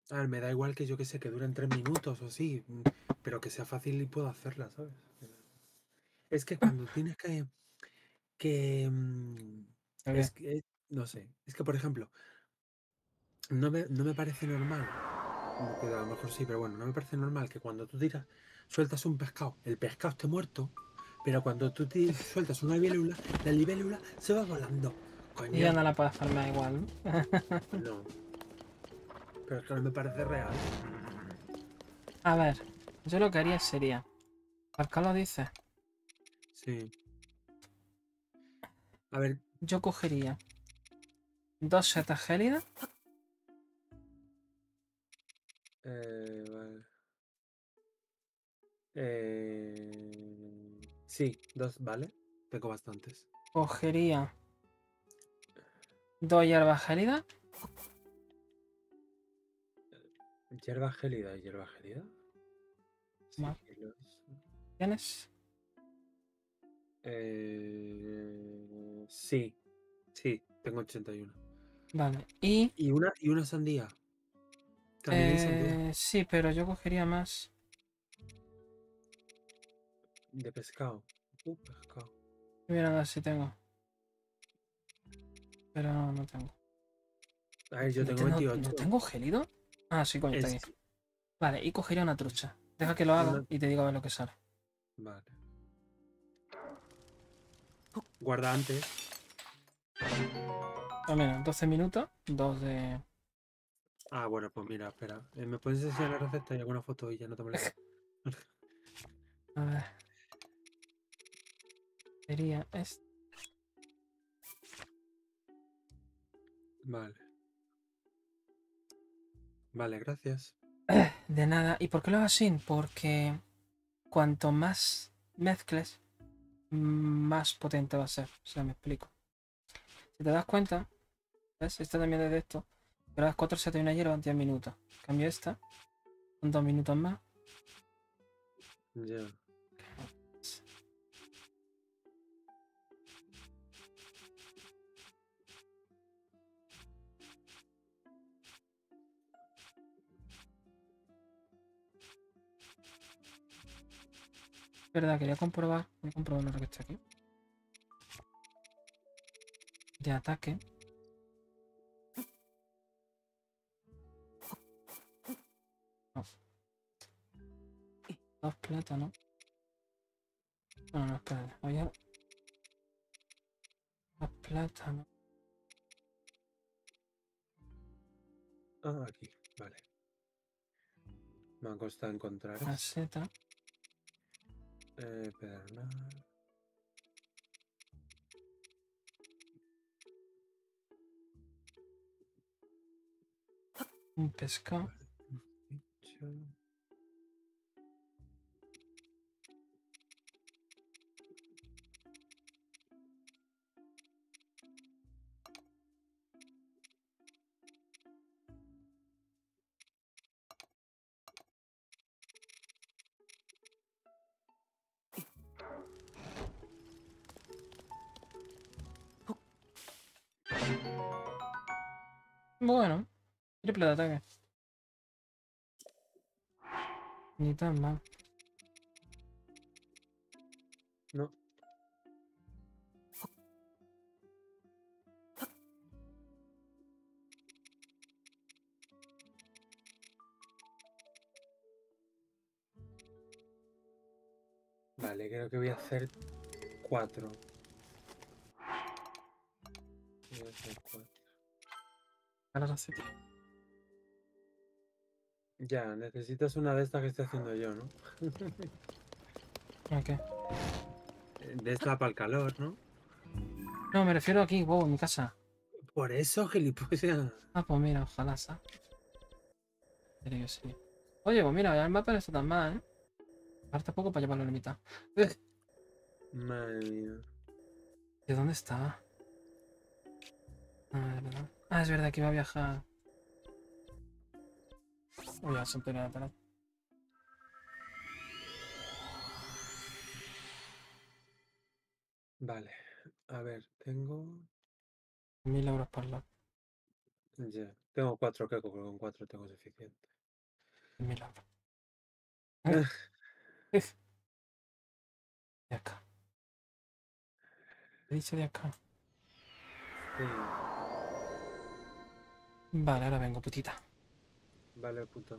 A ver, me da igual que yo que sé, que duren tres minutos o así, mm, pero que sea fácil y puedo hacerla, ¿sabes? Es que cuando tienes que... que mm, ¿El es qué? que, no sé, es que por ejemplo, no me, no me parece normal, no, que a lo mejor sí, pero bueno, no me parece normal que cuando tú tiras, sueltas un pescado, el pescado esté muerto, pero cuando tú ti- sueltas una libélula, la libélula se va volando. Y ya Coño, no la puedes farmear igual, ¿no? no, pero es que no me parece real. A ver, yo lo que haría sería... ¿Por qué lo dices? Sí. A ver, Yo cogería dos setas gélidas. eh, vale. Eh, sí, dos, ¿vale? Tengo bastantes. Cogería dos hierbas gélidas. Hierba gélida y hierba gélida. Más. Sigilos. ¿Tienes? Eh, sí, sí, tengo ochenta y uno. Vale. Y... Y una, y una sandía. También hay sandía eh, sí, pero yo cogería más... de pescado. Uh, pescado. Mira, a ver si tengo. Pero no, no tengo. A ver, yo ¿No, tengo te- no- no veintiocho. tengo gélido? Ah, sí, coño, está Es aquí. Vale, y cogería una trucha. Deja que lo haga una... y te digo a ver lo que sale. Vale. Guarda antes. Pues mira, doce minutos, dos de... Ah, bueno, pues mira, espera. Eh, ¿Me puedes enseñar la receta y alguna foto y ya no te molesto? A ver. Sería este. Vale. Vale, gracias. De nada. ¿Y por qué lo hago así? Porque cuanto más mezcles, más potente va a ser. O sea, me explico. Si te das cuenta, ¿ves? Esta también es de esto. Pero las cuatro setas y una hierba en diez minutos. En cambio esta, son dos minutos más. Ya. Verdad, quería comprobar. Voy a comprobar lo que está aquí. De ataque. No. Dos plátanos. No, no, espérate. Había dos plátanos. Ah, aquí. Vale. Me ha costado encontrar. Una seta. Eh, pedernal. Un pescado. Bicho. Bueno, triple de ataque. Ni tan mal. No. Vale, creo que voy a hacer cuatro. Voy a hacer cuatro. Ahora la seta. Ya, necesitas una de estas que estoy haciendo yo, ¿no? Ok. De esta para el calor, ¿no? No, me refiero aquí, wow, en mi casa. Por eso, gilipollas. Ah, pues mira, ojalá sea. Sería que sí. Oye, pues mira, ya el mapa no está tan mal, ¿eh? Falta poco para llevarlo a la mitad. Eh, Madre mía. ¿De dónde está? Ah, es verdad. Ah, es verdad que iba a viajar. Uy, ya son de atrás. Vale. A ver, tengo... Mil euros por lado. Ya. Tengo cuatro quecos, pero con cuatro tengo suficiente. Milagro. Uf, de acá. He dicho de acá. Sí. Vale, ahora vengo, putita. Vale, puto.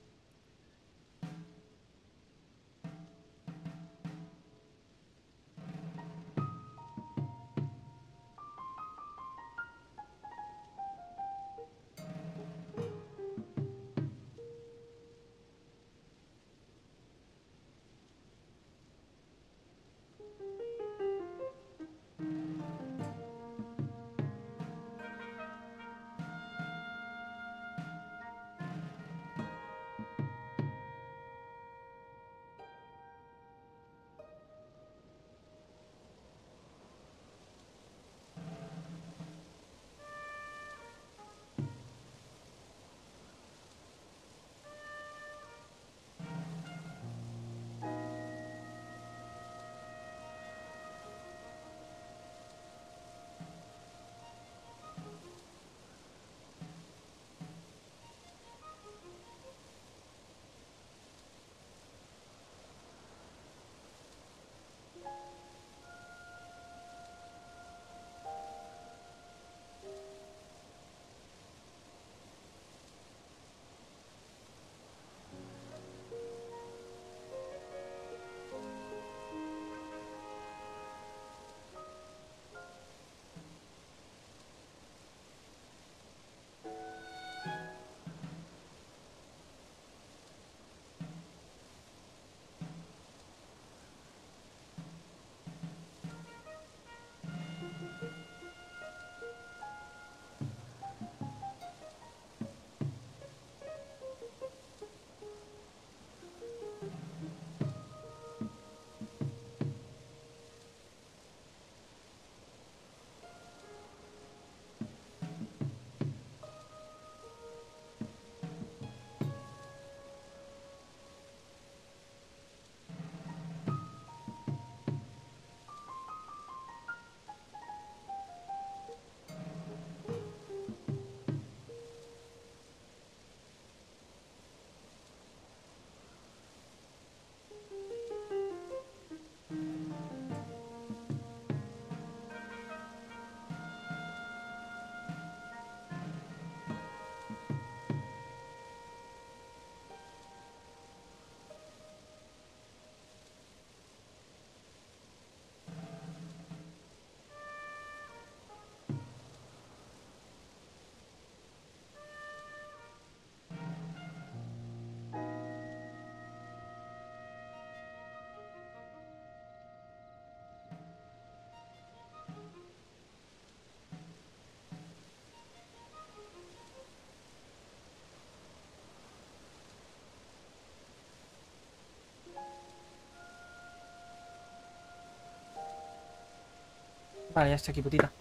Vale, ya estoy aquí, putita.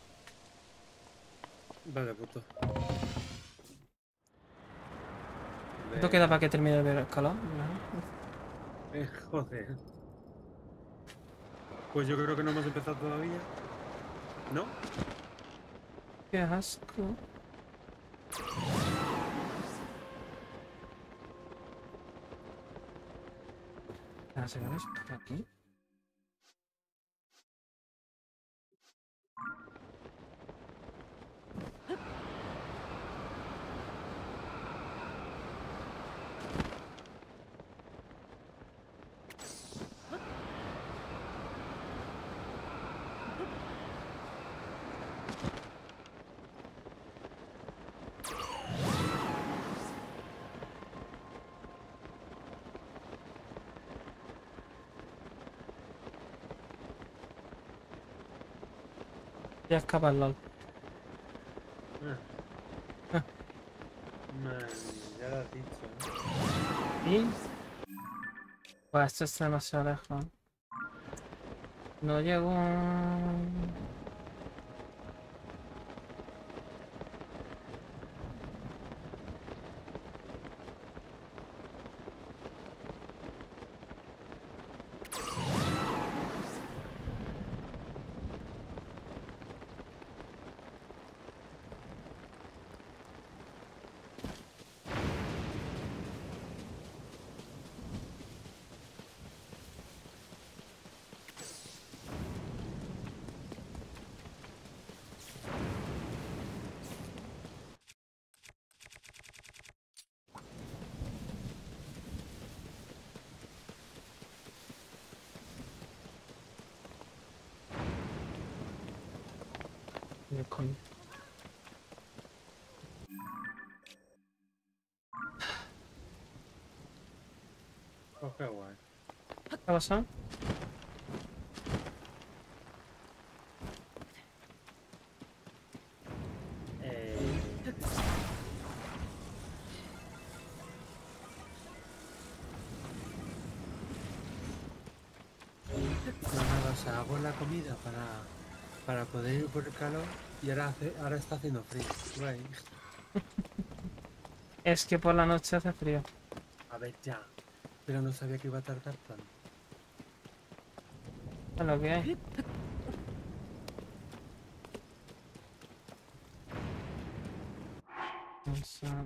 Vale, puto. ¿Cuánto queda para que termine el escalón? Eh, joder. Pues yo creo que no hemos empezado todavía. ¿No? Qué asco. Ah, señores, por aquí. Ya escapa el LOL. Ah. Ah. Madre mía, ya lo has dicho, ¿eh? Y... Buah, esto está demasiado lejos. No llego... Qué coño. Oh, qué guay. ¿Qué ha pasado? Eh... No, nada, o sea, hago la comida para, para poder ir por el calor y ahora, hace, ahora está haciendo frío. Guay. Es que por la noche hace frío. A ver, ya. Pero no sabía que iba a tardar tanto. Es lo que hay. Vamos a-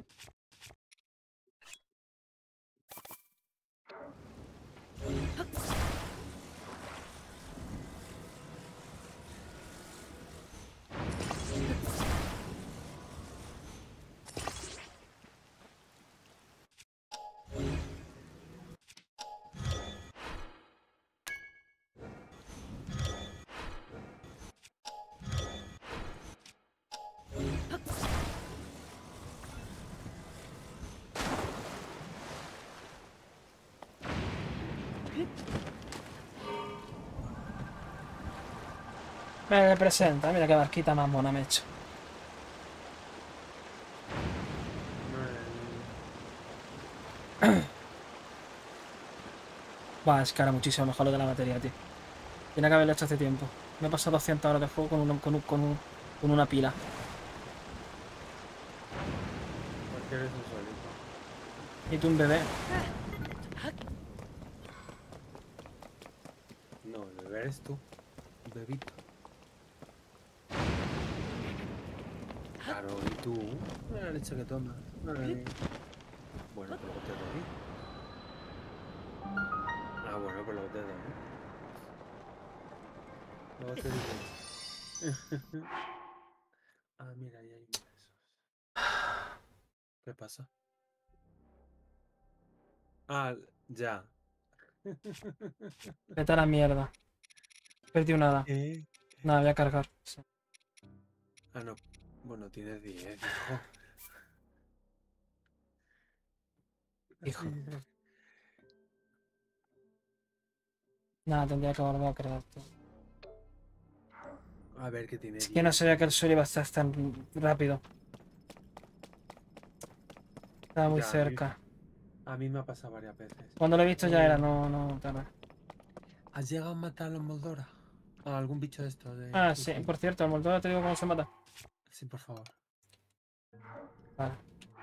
Me presenta, mira qué barquita más mona me he hecho. Va, es que ahora muchísimo mejor lo de la batería, tío. Tiene que haberlo hecho hace tiempo. Me he pasado doscientas horas de juego con, un- con, un- con, un- con una pila. Porque eres un solito. Y tú un bebé. No, el bebé eres tú. Bebito. Claro, y tú. La leche que tomas. Ay. Bueno, pues luego te doy. Ah, bueno, pues luego te doy. Luego te doy. Ah, mira, ahí hay huesos. ¿Qué pasa? Ah, ya. Vete a la mierda. Perdí nada. ¿Eh? Nada, voy a cargar. Sí. Ah, no. Bueno, tienes diez, hijo. Hijo. Nada, tendría que volver a cargar, tío. A ver, que tiene Es que no diez. sabía que el suelo iba a estar tan rápido. Estaba muy Ya, a mí, cerca. a mí me ha pasado varias veces. Cuando lo he visto ya Eh, era, no, no, tarde. ¿Has llegado a matar a los Moldora? ¿A algún bicho de estos de Ah, sí, principio? por cierto, el montón te digo cómo se mata. Sí, por favor. Vale.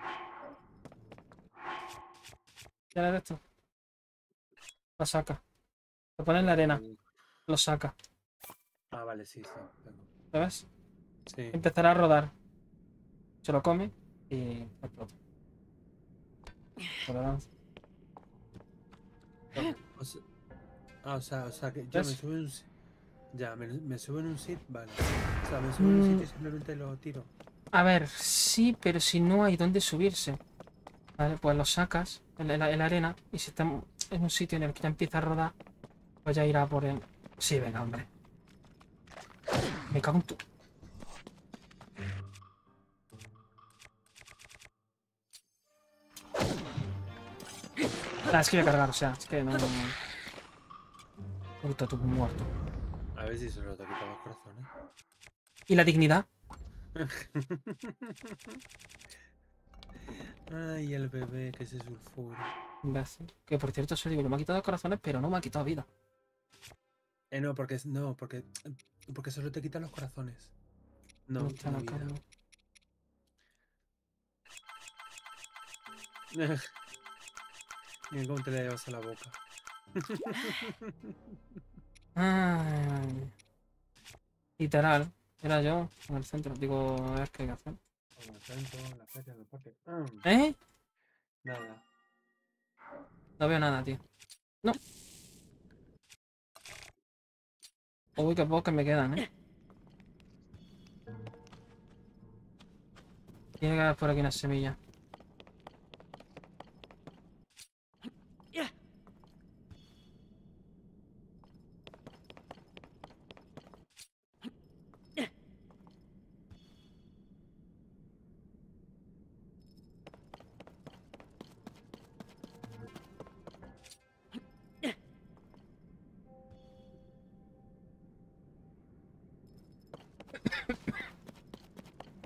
¿Tienes de esto? Lo saca. Lo pone en la arena. El- Lo saca. Ah, vale, sí, sí. Tengo. ¿Lo ves? Sí. Empezará a rodar. Se lo come y explota. Se lo lanza. O se- ah, o sea, o sea, que yo me ¿Ves? subo en un... si- Ya, me, me subo en un sitio, vale. O sea, me subo en un Mm, sitio y simplemente lo tiro. a ver, sí, pero si no hay dónde subirse. Vale, pues lo sacas en la, en la arena y si está en un sitio en el que ya empieza a rodar, pues ya irá por él. Sí, venga, hombre. Me cago en tu... Ah, es que voy a cargar, o sea, es que no... Puta, tú muerto. A ver si solo te quita los corazones. ¿Y la dignidad? Ay, el bebé que se sulfura. Imbécil. Que por cierto, eso digo, yo me ha quitado corazones, pero no me ha quitado vida. Eh, no, porque es- no, porque porque solo te quitan los corazones. No No, está no la vida. carne. Mira cómo te la llevas a la boca. Ay, literal. Era yo en el centro. Digo, a ver qué hay que hacer. Como el centro, la feria, el parque. Ah, ¿Eh? nada. No veo nada, tío. No. Uy, qué pocas me quedan, ¿eh? Tiene que haber por aquí una semilla.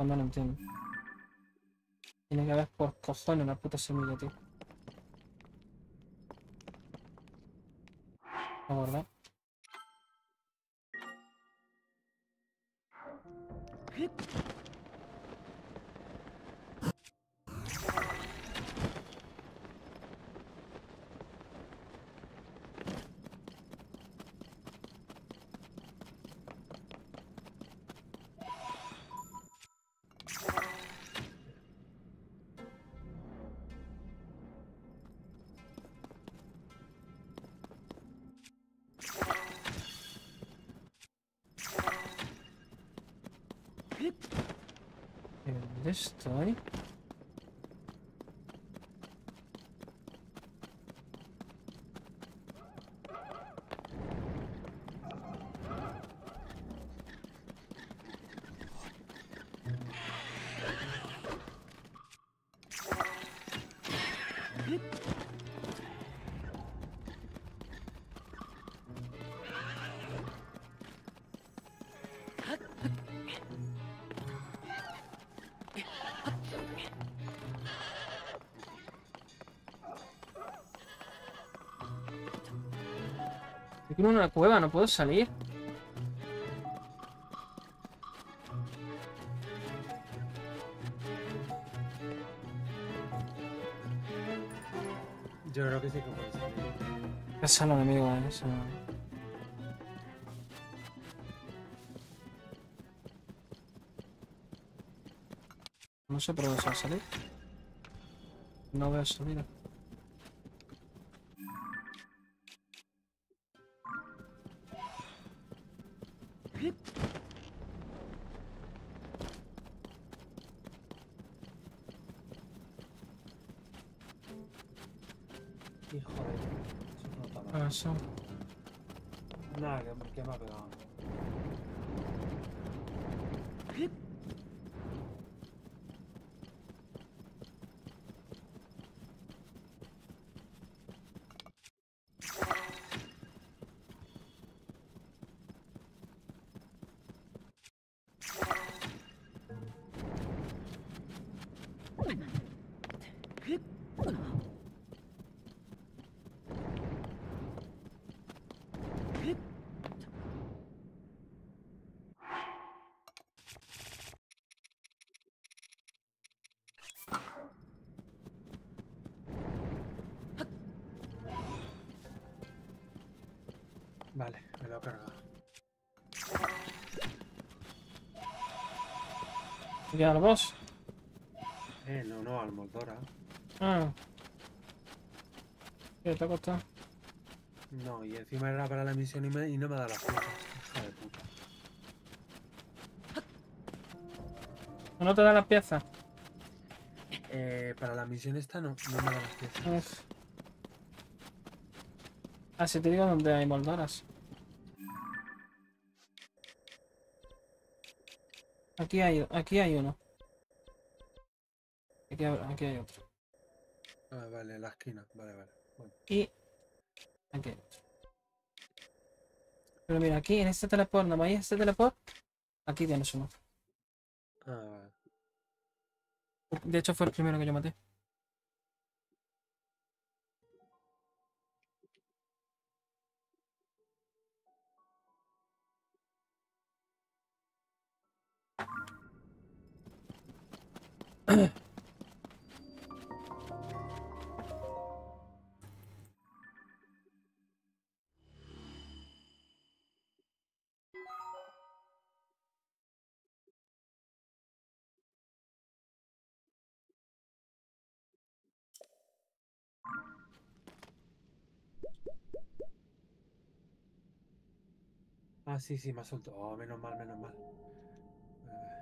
no lo entiendo. Tiene que haber por cojones una puta semilla, tío. ¿La verdad? ¿Dónde estoy? Estoy en una cueva, no puedo salir. Yo creo que sí que puede salir. Esa es la enemigo, eh. Esa... No sé por dónde se va a salir. No veo salida. Hijo de... Eso no está Ah, mal. eso. Nada, que, que me ha pegado. Vale, me lo he cargado. ¿Y al boss? Eh, no, no, al Moldora. Ah. ¿Qué te ha costado? No, y encima era para la misión y, me, y no me da las cosas. Hija de puta. ¿No te da las piezas? Eh, para la misión esta no, no me da las piezas. Uf. Ah, si te digo dónde hay moldoras. Aquí hay, aquí hay uno. Aquí, hay- aquí hay otro. Ah, vale, la esquina. Vale, vale. Bueno. Y aquí hay otro. Pero mira, aquí en este teleport, ¿no veis este teleport? Aquí tienes uno. Ah, vale. De hecho fue el primero que yo maté. Ah, sí, sí, me ha soltado. Oh, menos mal, menos mal. Eh,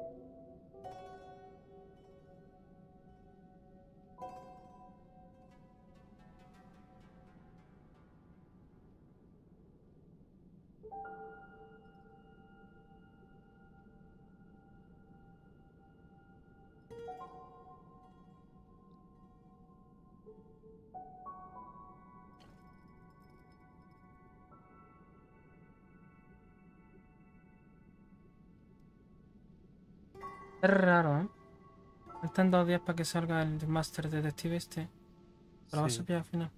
Es raro, ¿eh? Faltan dos días para que salga el Master Detective este. Pero vas Sí. a pillar al final.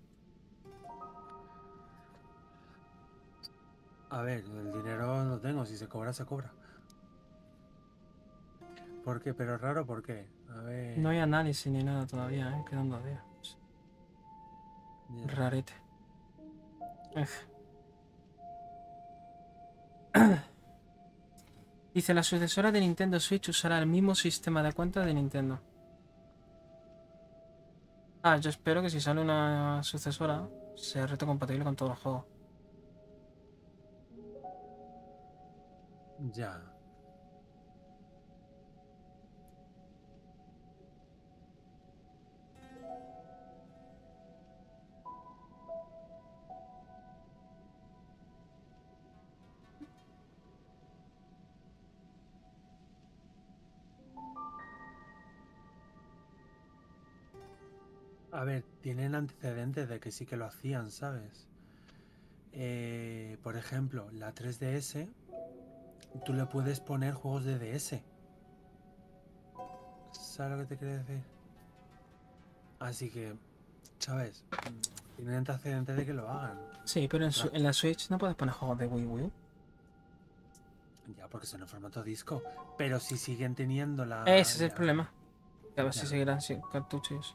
A ver, el dinero lo tengo, si se cobra, se cobra. ¿Por qué? Pero raro, ¿por qué? A ver. No hay análisis ni nada todavía, ¿eh? Quedan dos días. ya. Rarete. Ej. Dice, la sucesora de Nintendo Switch usará el mismo sistema de cuenta de Nintendo. Ah, yo espero que si sale una sucesora sea retrocompatible con todos los juegos. Ya. A ver, tienen antecedentes de que sí que lo hacían, ¿sabes? Eh, por ejemplo, la tres D S, tú le puedes poner juegos de D S. ¿Sabes lo que te quiero decir? Así que, ¿sabes? Mm, Tienen antecedentes de que lo hagan. Sí, pero en, su- en la Switch no puedes poner juegos de Wii U. Ya, porque son en formato disco. Pero si siguen teniendo la... Ese es el la- problema. Que a ver si Claro. seguirán sin cartuchos.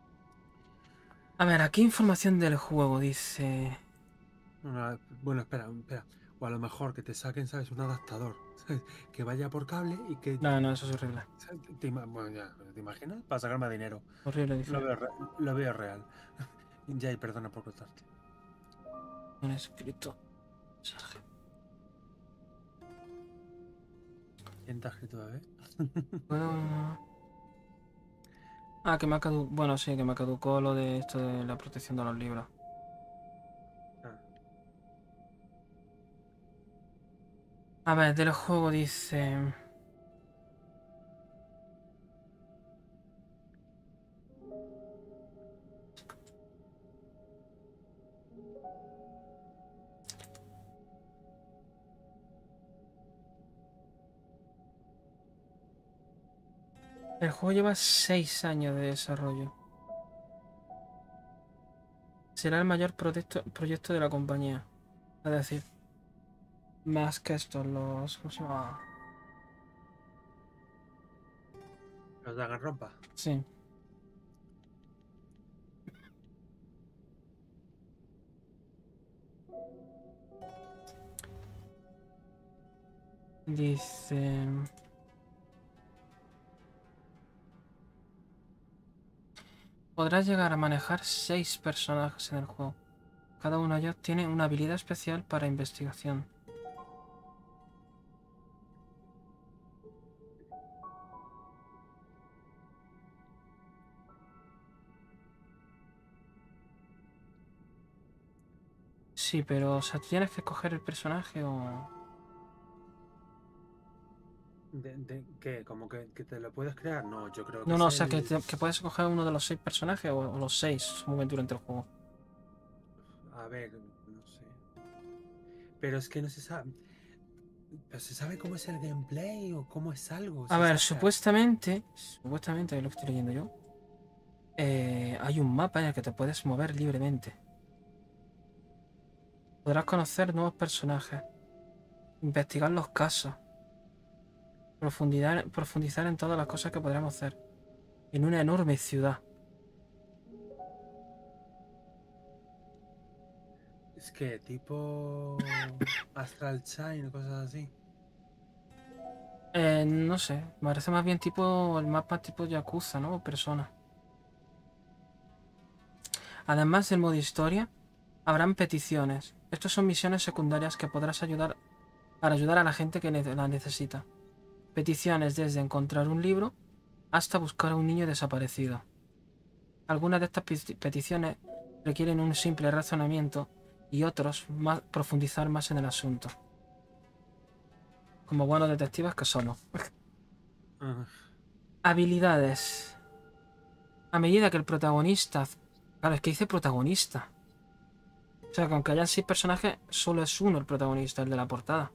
A ver, aquí información del juego dice... Una- Bueno, espera, espera. O a lo mejor que te saquen, ¿sabes? Un adaptador. ¿Sabes? Que vaya por cable y que... No, no, eso es horrible. ¿sabes? Te, ima- bueno, ya, ¿te imaginas? Para sacar más dinero. Horrible, dice. Lo veo, re- lo veo real. Ya, y perdona por cortarte. Un escrito. Mensaje. ¿Quién te ha escrito, bebé? Puedo- Ah, que me ha caducado... Bueno, sí, que me caducó lo de esto de la protección de los libros. Ah, A ver, del juego dice... El juego lleva seis años de desarrollo. Será el mayor proyecto, proyecto de la compañía. Es decir, más que estos, los... ¿Cómo se llama? ¿Los Danganronpa? Sí. Dice... Podrás llegar a manejar seis personajes en el juego. Cada uno de ellos tiene una habilidad especial para investigación. Sí, pero, o sea, ¿tú tienes que escoger el personaje o...? ¿De, de qué? ¿Como que, que te lo puedes crear? No, yo creo que No, no, o es sea, que, el... te- que puedes escoger uno de los seis personajes o, o los seis un momento durante el juego. A ver, no sé. Pero es que no se sabe... ¿Pero se sabe cómo es el gameplay o cómo es algo? A ¿Se ver, sabe? supuestamente, supuestamente, es lo que estoy leyendo yo, eh, hay un mapa en el que te puedes mover libremente. Podrás conocer nuevos personajes, investigar los casos, profundizar, profundizar en todas las cosas que podremos hacer en una enorme ciudad. Es que tipo... Astral Chain o cosas así. Eh, no sé, me parece más bien tipo el mapa tipo Yakuza, ¿no? O Persona. Además del modo historia, habrán peticiones. Estas son misiones secundarias que podrás ayudar para ayudar a la gente que ne- la necesita. peticiones desde encontrar un libro hasta buscar a un niño desaparecido. Algunas de estas peticiones requieren un simple razonamiento y otros más, profundizar más en el asunto. Como buenos detectives que somos. Ah, Habilidades. A medida que el protagonista... Claro, es que dice protagonista. O sea, que aunque hayan seis personajes, solo es uno el protagonista, el de la portada.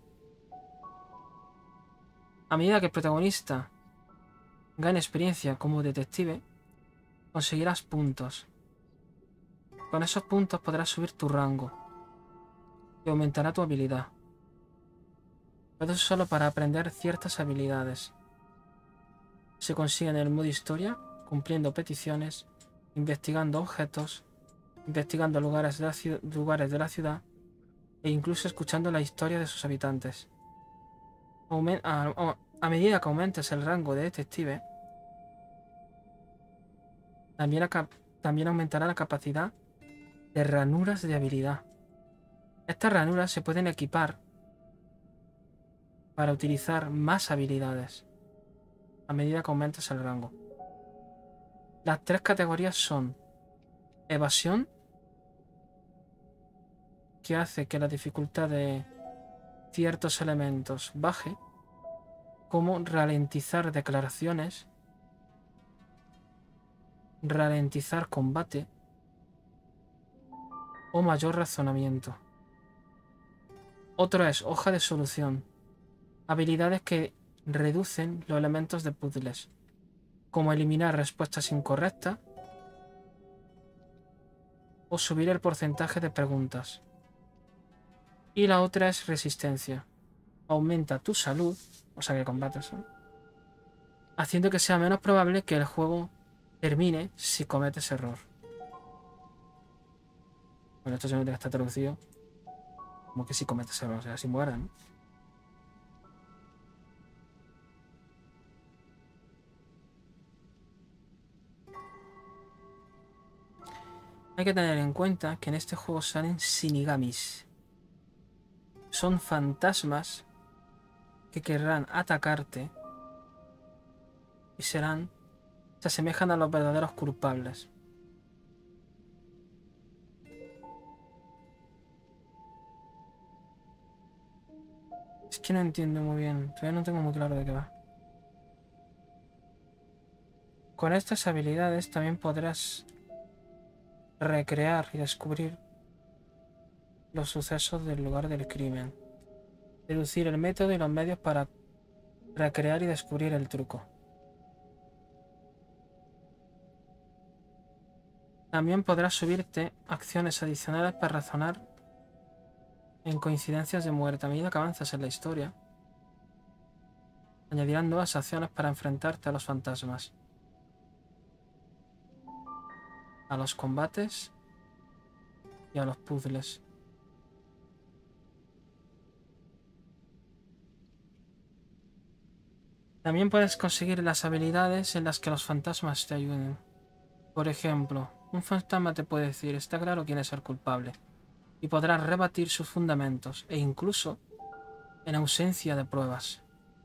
A medida que el protagonista gane experiencia como detective, conseguirás puntos. Con esos puntos podrás subir tu rango y aumentará tu habilidad. Pero eso solo para aprender ciertas habilidades. Se consigue en el modo historia, cumpliendo peticiones, investigando objetos, investigando lugares de la, ciudad, lugares de la ciudad e incluso escuchando la historia de sus habitantes. Aumen a, a medida que aumentes el rango de detective, también, también aumentará la capacidad de ranuras de habilidad. Estas ranuras se pueden equipar para utilizar más habilidades a medida que aumentes el rango. Las tres categorías son evasión, que hace que la dificultad de ciertos elementos baje, como ralentizar declaraciones, ralentizar combate o mayor razonamiento. Otro es hoja de solución, habilidades que reducen los elementos de puzzles, como eliminar respuestas incorrectas o subir el porcentaje de preguntas. Y la otra es resistencia, aumenta tu salud, o sea que combates, ¿no?, haciendo que sea menos probable que el juego termine si cometes error. Bueno, esto seguramente está traducido como que si cometes error, o sea, si mueres, ¿no? Hay que tener en cuenta que en este juego salen shinigamis. Son fantasmas que querrán atacarte y serán, se asemejan a los verdaderos culpables. Es que no entiendo muy bien, todavía no tengo muy claro de qué va. Con estas habilidades también podrás recrear y descubrir los sucesos del lugar del crimen, deducir el método y los medios para recrear y descubrir el truco. También podrás subirte acciones adicionales para razonar en coincidencias de muerte. A medida que avanzas en la historia, añadirán nuevas acciones para enfrentarte a los fantasmas, a los combates y a los puzzles. También puedes conseguir las habilidades en las que los fantasmas te ayuden. Por ejemplo, un fantasma te puede decir, está claro quién es el culpable, y podrás rebatir sus fundamentos, e incluso en ausencia de pruebas.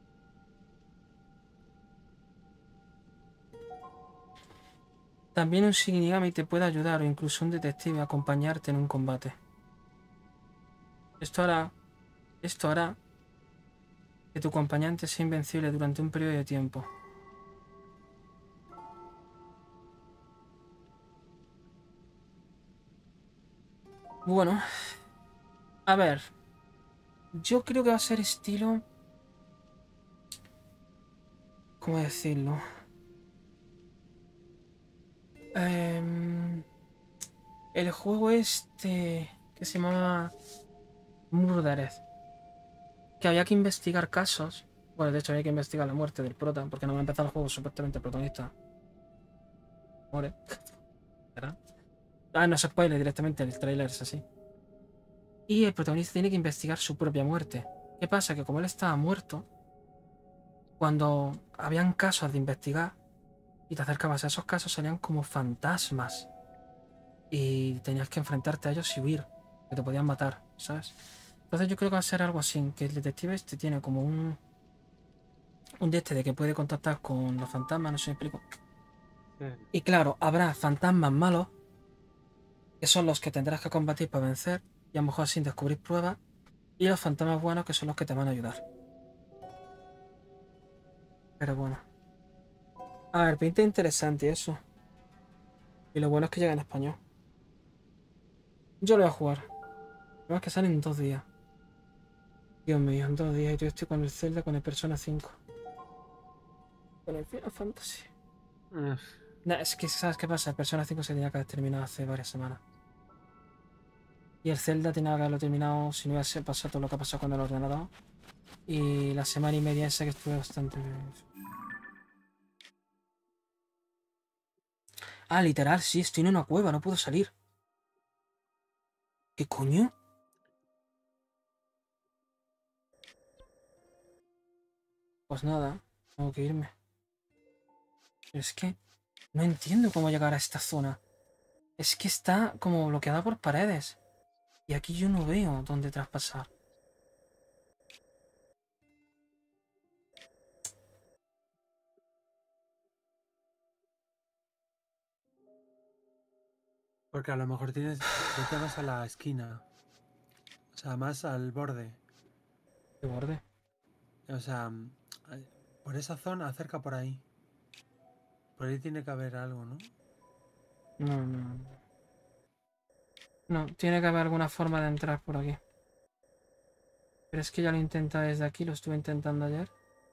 También un Shinigami te puede ayudar, o incluso un detective, a acompañarte en un combate. Esto hará, esto hará que tu acompañante sea invencible durante un periodo de tiempo. Bueno, a ver, yo creo que va a ser estilo... ¿Cómo decirlo? Eh, el juego este que se llama Murdered, que había que investigar casos. Bueno, de hecho había que investigar la muerte del prota, porque no va a empezar el juego, supuestamente el protagonista muere. ¿Verdad? Ah, no se spoile directamente, el trailer es así. Y el protagonista tiene que investigar su propia muerte. ¿Qué pasa? Que como él estaba muerto, cuando habían casos de investigar y te acercabas a esos casos, salían como fantasmas. Y tenías que enfrentarte a ellos y huir, que te podían matar, ¿sabes? Entonces yo creo que va a ser algo así, que el detective este tiene como un... un de este de que puede contactar con los fantasmas, no sé si me explico. Sí. Y claro, habrá fantasmas malos, que son los que tendrás que combatir para vencer, y a lo mejor sin descubrir pruebas, y los fantasmas buenos, que son los que te van a ayudar. Pero bueno. A ver, pinta interesante eso. Y lo bueno es que llega en español. Yo lo voy a jugar. Pero es que salen en dos días. Dios mío, en dos días y yo estoy con el Zelda, con el Persona cinco. Con el Final Fantasy. Mm, Nah, es que, ¿sabes qué pasa? El Persona cinco se tenía que haber terminado hace varias semanas. Y el Zelda tenía que haberlo terminado si no hubiese pasado todo lo que ha pasado con el ordenador. Y la semana y media esa que estuve bastante... Ah, literal, sí, estoy en una cueva, no puedo salir. ¿Qué coño? Pues nada, tengo que irme. Pero es que no entiendo cómo llegar a esta zona. Es que está como bloqueada por paredes. Y aquí yo no veo dónde traspasar. Porque a lo mejor tienes. Vete más a la esquina. O sea, más al borde. ¿Qué borde? O sea, mm, ay, por esa zona, acerca por ahí. Por ahí tiene que haber algo, ¿no? No, no, no. No, tiene que haber alguna forma de entrar por aquí. Pero es que ya lo intenta desde aquí, lo estuve intentando ayer.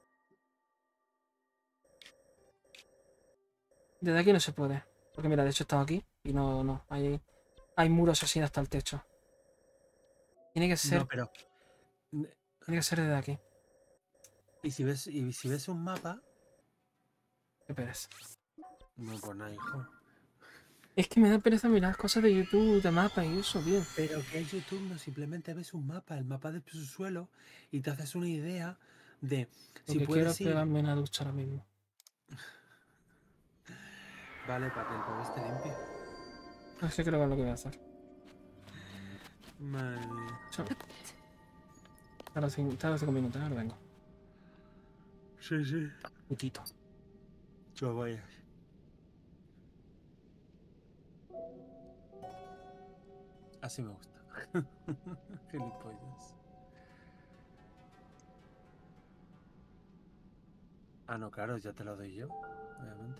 Desde aquí no se puede. Porque mira, de hecho estaba aquí y no, no. Hay, hay muros así hasta el techo. Tiene que ser, No, pero. n- tiene que ser desde aquí. Y si ves, y si ves un mapa. Qué pereza. No, pues nada, hijo. Es que me da pereza mirar cosas de YouTube, de mapas y eso, tío. Pero que en YouTube no simplemente ves un mapa, el mapa del subsuelo, y te haces una idea de Lo si que quiero es puedes ir. pegarme una ducha ahora mismo. Vale, para que el bebé esté limpio. Así creo que es lo que voy a hacer. Madre mía. Chao. Tardo cinco, tardo cinco minutos, ahora vengo. Sí, sí. Putito. Yo voy. Así me gusta. Gilipollas. Ah, no, claro, ya te lo doy yo, obviamente.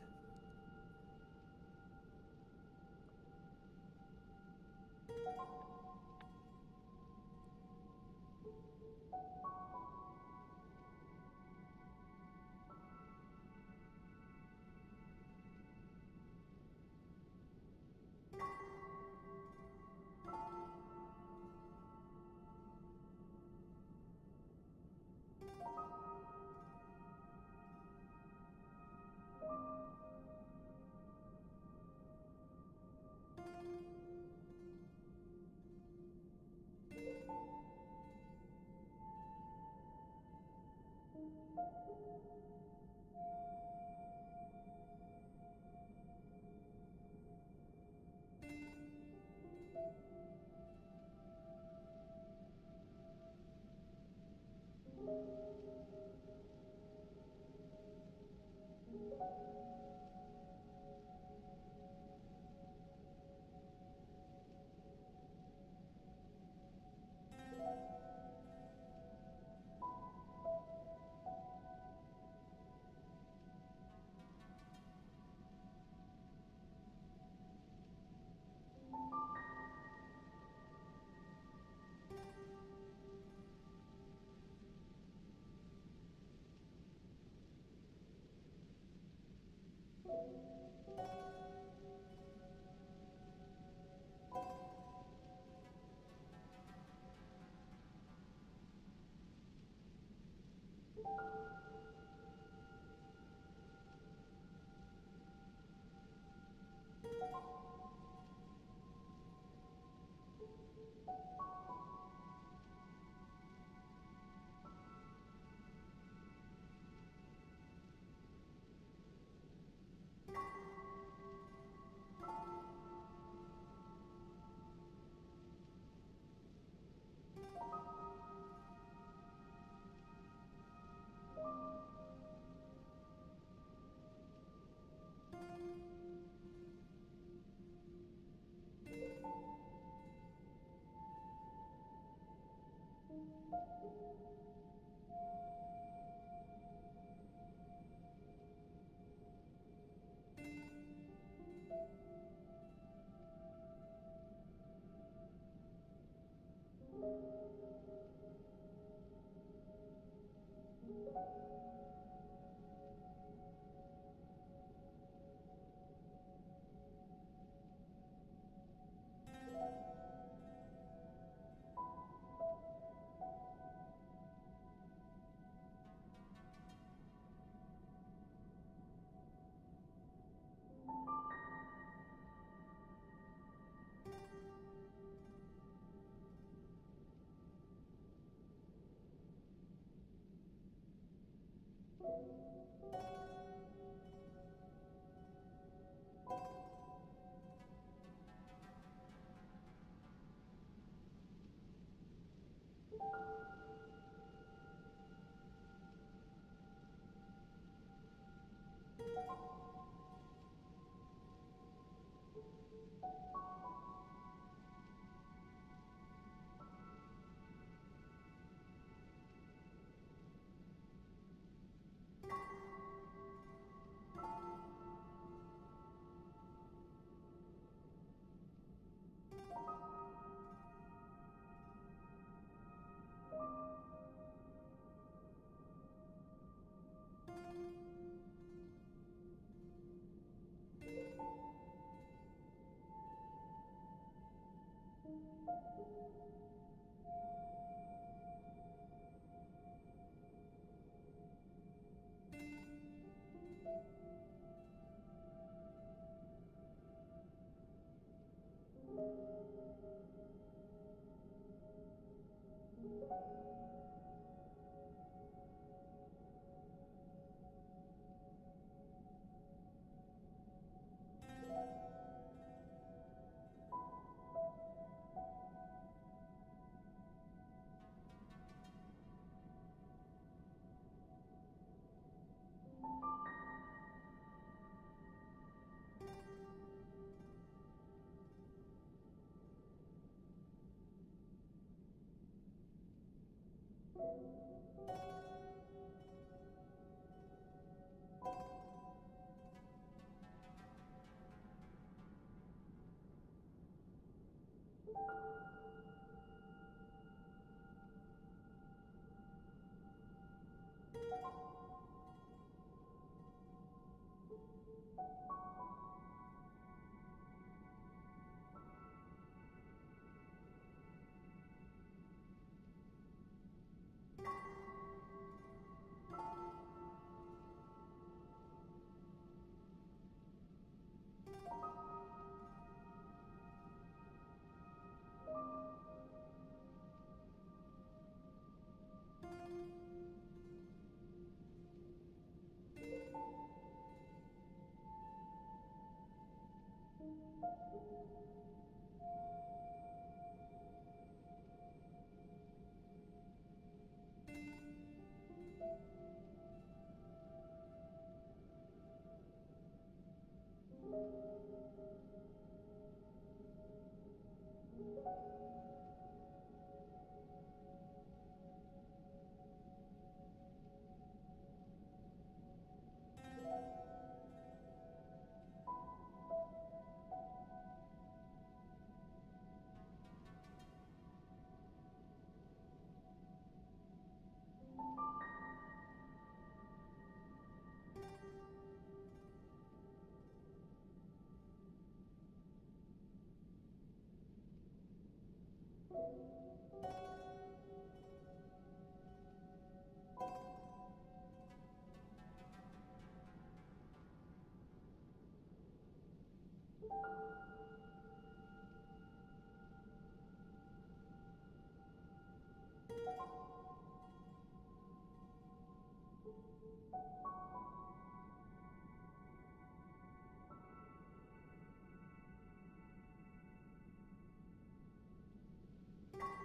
Thank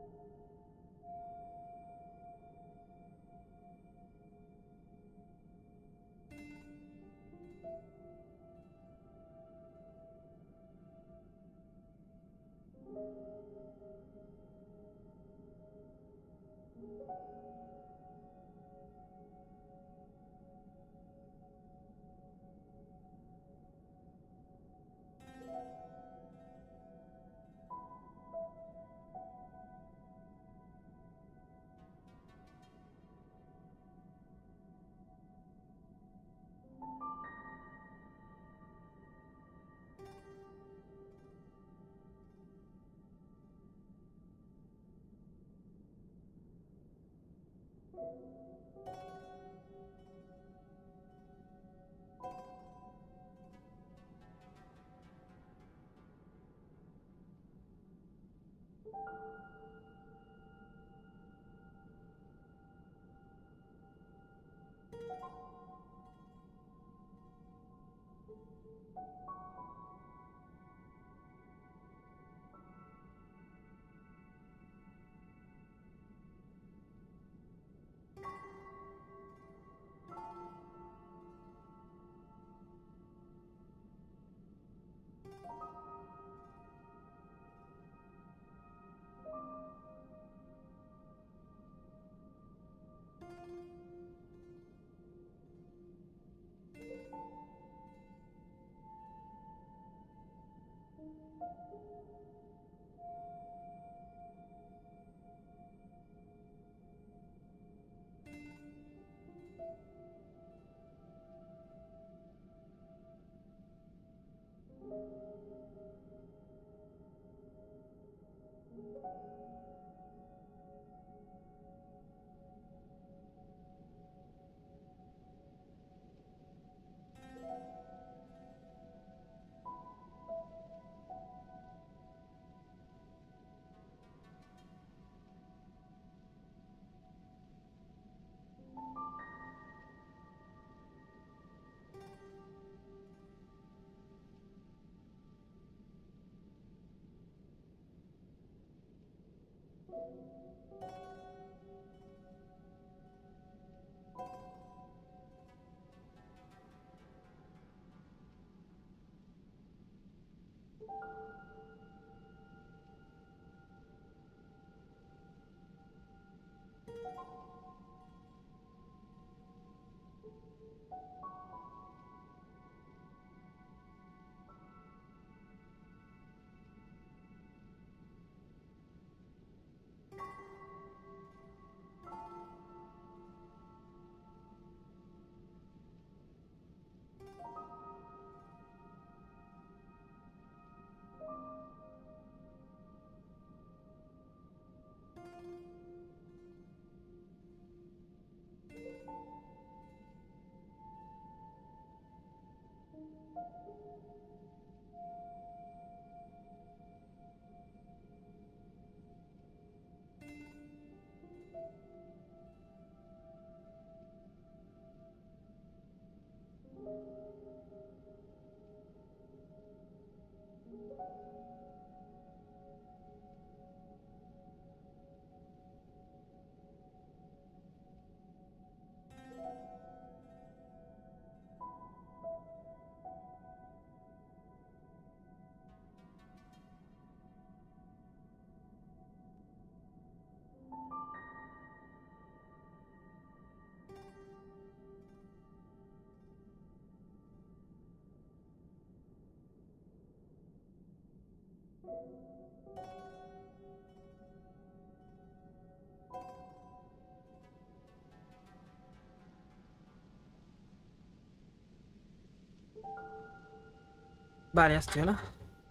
Vale, ya estoy, hola.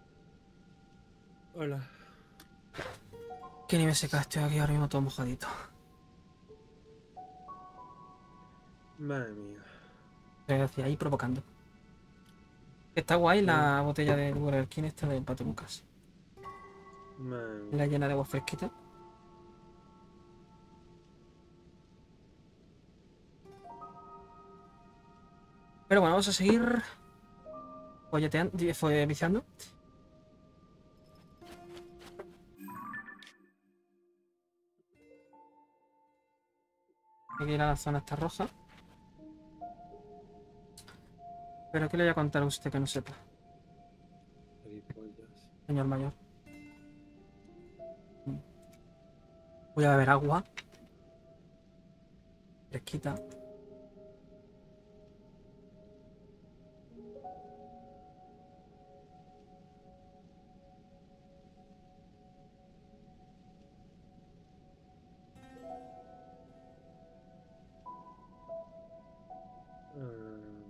Hola. Que ni me seca, estoy aquí ahora mismo todo mojadito. Madre mía. Te decía ahí provocando. Está guay la Sí. botella de Burger King esta de Patucas. Madre mía. La llena de agua fresquita. Pero bueno, vamos a seguir folleteando, fue viciando. Hay que ir a la zona esta roja. Pero ¿qué le voy a contar a usted que no sepa, Gilipollas. señor mayor? Voy a beber agua. Fresquita. Mm,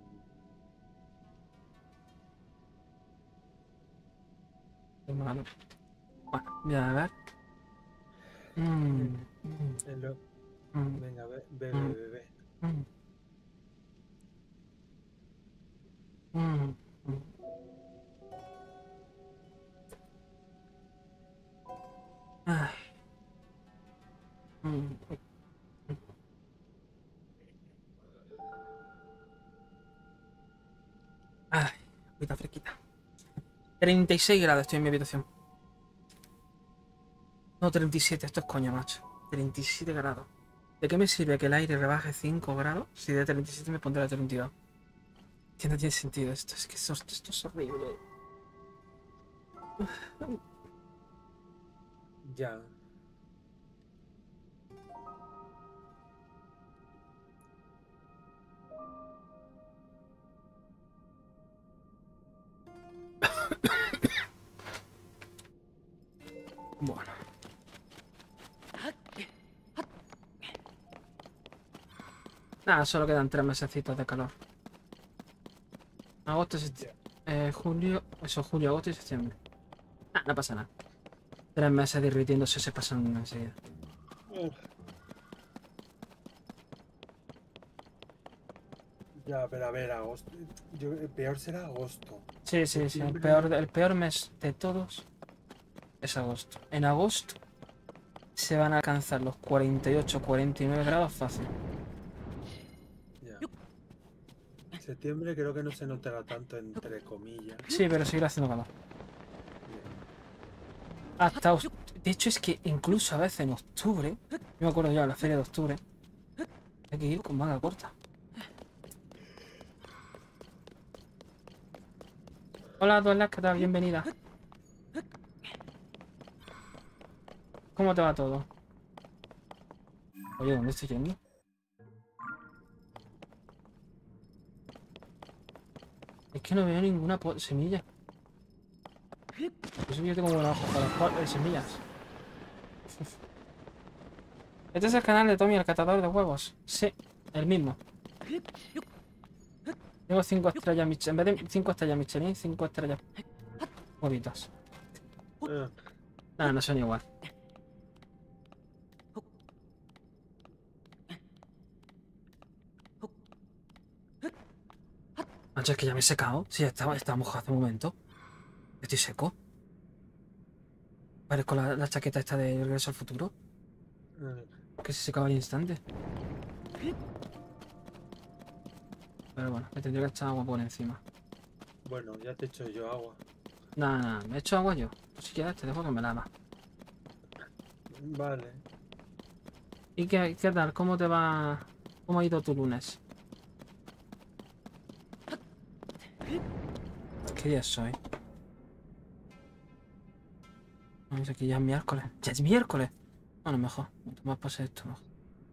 Qué malo. Bueno, voy a ver. Mm, mm, es lo- mm, Venga, be- bebe, Mm. bebe. mm. Mm, mm. Ay. Mm. Ay, agüita fresquita. treinta y seis grados estoy en mi habitación. No, treinta y siete, esto es coña, macho. treinta y siete grados. ¿De qué me sirve que el aire rebaje cinco grados si de treinta y siete me pondré a treinta y dos? Que no tiene sentido esto, es que esto, esto es horrible. Ya. Bueno. Nada, solo quedan tres mesecitos de calor. Agosto, septiembre. Eh, julio. Eso, julio, agosto y septiembre. Ah, no pasa nada. Tres meses derritiéndose se pasan enseguida. Ya, pero a ver, agosto. Yo, el peor será agosto. Sí, sí, sí. El Septiembre. peor, el peor mes de todos es agosto. En agosto se van a alcanzar los cuarenta y ocho, cuarenta y nueve grados fácil. Ya. Septiembre creo que no se notará tanto, entre comillas. Sí, pero seguirá haciendo calor. Hasta oct- de hecho, es que incluso a veces en octubre, yo me acuerdo ya de la feria de octubre, hay que ir con manga corta. Hola, Duelas, ¿qué tal? Bienvenida. ¿Cómo te va todo? Oye, ¿dónde estoy yendo? Es que no veo ninguna po- semilla. Eso yo tengo una hoja para jugar de semillas. Este es el canal de Tommy, el catador de huevos. Sí, el mismo. Tengo cinco estrellas Michelin. En vez de cinco estrellas Michelin, cinco estrellas huevitos. Ah, Nada, no son igual. Macho, es que ya me he secado. Sí, estaba, estaba mojado hace un momento. Estoy seco. Parezco la, la chaqueta esta de Regreso al Futuro, ah. que se secaba al instante. Pero bueno, me tendría que echar agua por encima. Bueno, ya te echo yo agua. Nada, nada, me echo agua yo. Pues si quieres, te dejo que me lava. Vale. ¿Y qué, qué tal? ¿Cómo te va? ¿Cómo ha ido tu lunes? ¿Qué día es hoy? No, dice que ya es miércoles. ¡Ya es miércoles! Bueno, mejor. Cuanto más pase esto, mejor.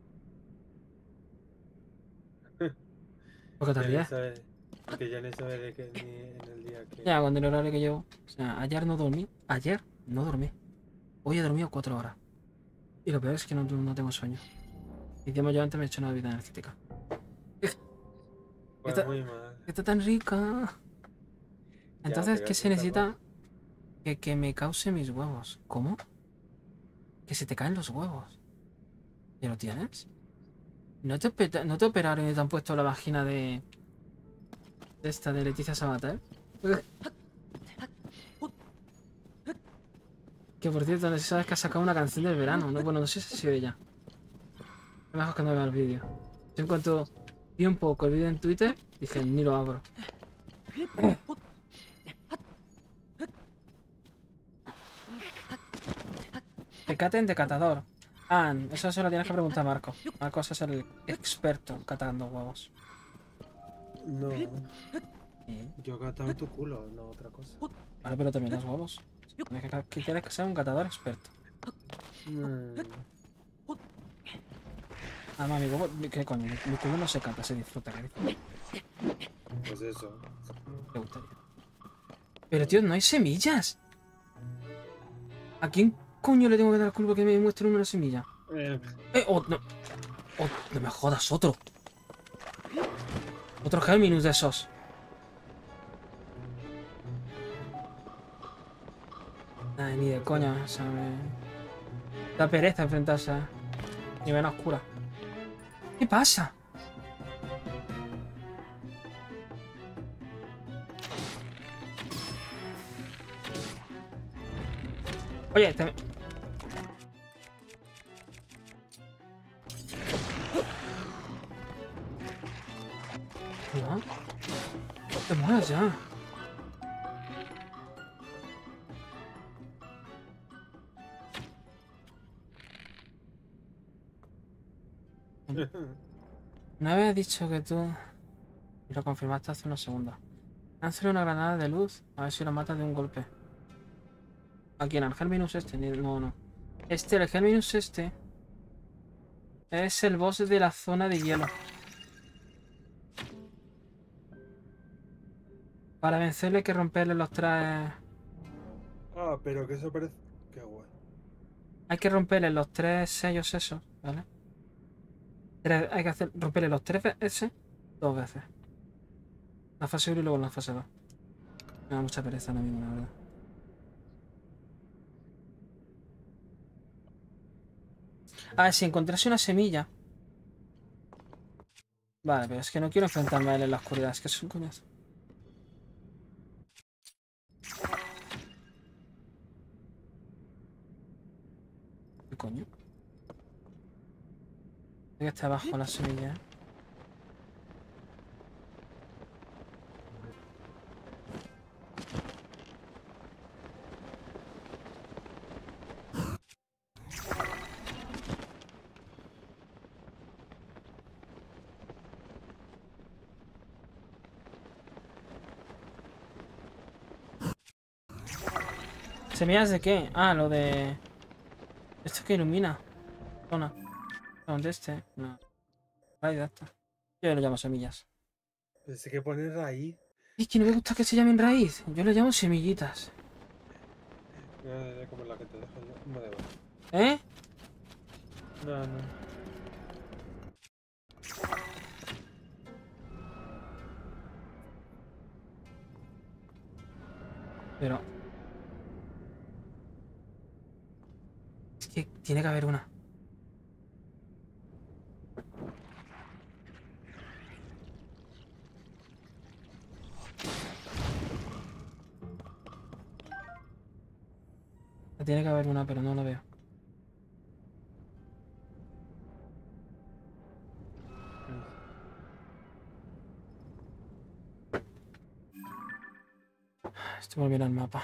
¿Por qué te Ya ni ríes? sabe- Porque ya ni sabe de qué ni en el día que. Ya, cuando el horario que llevo. O sea, ayer no dormí. Ayer no dormí. Hoy he dormido cuatro horas. Y lo peor es que no, no tengo sueño. Y encima yo antes me he hecho una bebida energética. Pues Esta- muy mal. Está tan rica. Entonces, pero ¿qué eso se está necesita? mal. Que, que me cause mis huevos. ¿Cómo? Que se te caen los huevos. ¿Ya lo tienes? ¿No te, opeta- no te operaron y te han puesto la vagina de... de esta, de Leticia Sabater? Que por cierto, no sé si sabes que ha sacado una canción del verano. No, bueno, no sé si ha sido ella. Mejor que no vea el vídeo. Yo en cuanto vi un poco el vídeo en Twitter, dije, ni lo abro. Tecate en decatador. Ah, eso se lo tienes que preguntar a Marco. Marco es el experto catando huevos. No, Sí. yo he catado tu culo, no otra cosa. Vale, pero también los huevos. Tienes que, que quieres que sea un catador experto. Mm, Además, mi huevo, ¿qué coño? Mi, mi culo no se cata, se disfruta, ¿qué dices? pues eso. Te gustaría. Pero tío, no hay semillas. ¿A quién coño le tengo que dar el culo que me muestre una semilla? Eh, Eh, oh, no. Oh, no me jodas, otro. Otro Gelminus de esos. Ay, ni de coña, o sea, me... Da pereza enfrentarse a nivel oscura. ¿Qué pasa? Oye, te... ¿No? Te mueras ya. No había dicho que tú... Y lo confirmaste hace unos segundos. Lánzale una granada de luz, a ver si lo matas de un golpe. ¿A quién? ¿Al Gelminus este? Ni- No, no. Este, el Gelminus este... Es el boss de la zona de hielo. Para vencerle hay que romperle los tres... ah, pero que eso parece. Qué guay. Hay que romperle los tres sellos esos, ¿vale? Tres- hay que hacer, romperle los tres veces dos veces. La fase uno y luego la fase dos. Me da mucha pereza ahora mismo, la verdad. A ver, si encontrase una semilla. Vale, pero es que no quiero enfrentarme a él en la oscuridad. Es que es un coñazo. ¿Qué coño? Creo que está abajo la semilla, ¿eh? ¿Semillas de qué? Ah, lo de... Esto que ilumina. Zona. ¿Dónde este? No. Ahí ya está. Yo lo llamo semillas. Pensé que poner ahí. Es que no me gusta que se llamen raíz. Yo le llamo semillitas. No, no, como la que te dejo yo. No, de verdad. ¿Eh? No, no. Pero... Es que tiene que haber una. Tiene que haber una, pero no lo veo. Estoy volviendo al mapa.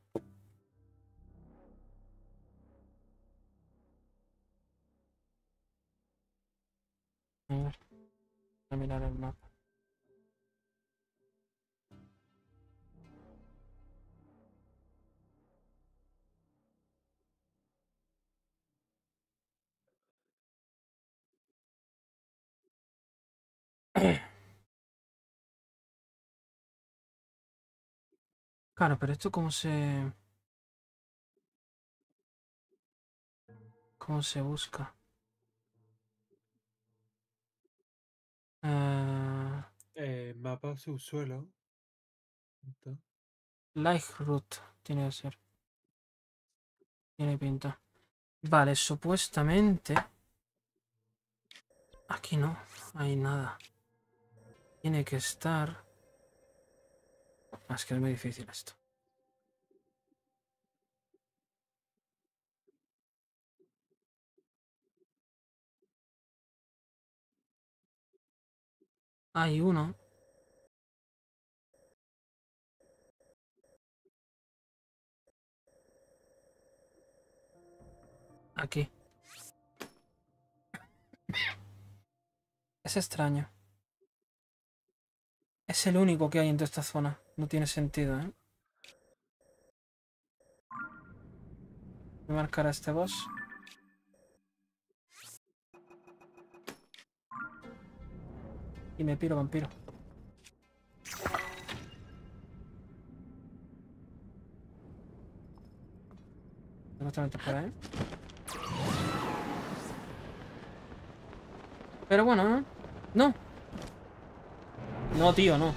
A ver, voy a mirar el mapa. Claro, pero esto cómo se... ¿Cómo se busca? Uh, Eh, mapa subsuelo. Esto. Lightroot tiene que ser. Tiene pinta. Vale, supuestamente... Aquí no hay nada. Tiene que estar... Ah, es que es muy difícil esto. Hay uno. Aquí. Es extraño. Es el único que hay en toda esta zona. No tiene sentido, ¿eh? Voy a marcar a este boss. Y me piro, vampiro. Justamente por ahí. Pero bueno, ¿eh? No. No, tío, no.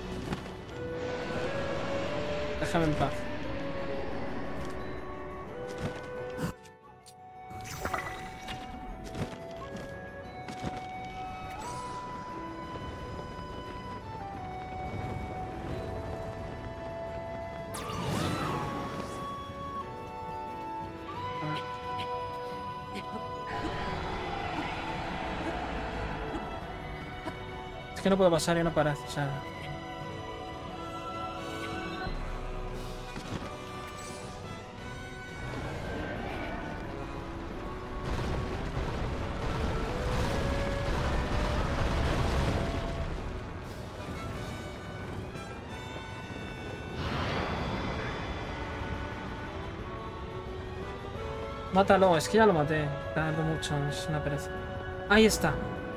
Déjame en paz. Es que no puedo pasar y no parece, o sea... Mátalo, es que ya lo maté. Tardo mucho, es una pereza. Ahí está.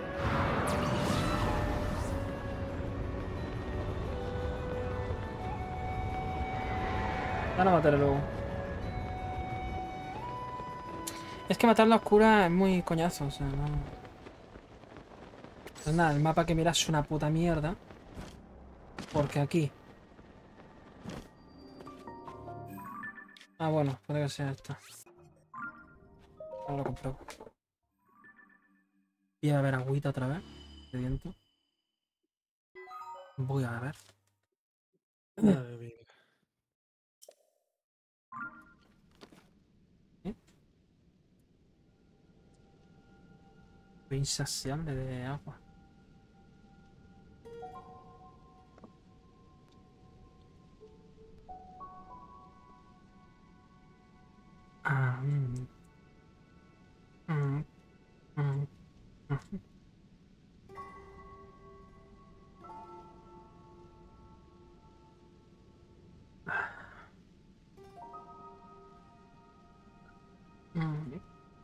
Van a matarlo luego. Es que matar la oscura es muy coñazo, o sea, no... Pues nada, el mapa que miras es una puta mierda. Porque aquí... Ah, bueno, puede que sea esta. Ahora lo compruebo. Voy a beber agüita otra vez. De viento. Voy a beber. Madre mía. ¿Eh? Estoy insaciable de agua. Ah, mm. Mm, mm, mm. Mm.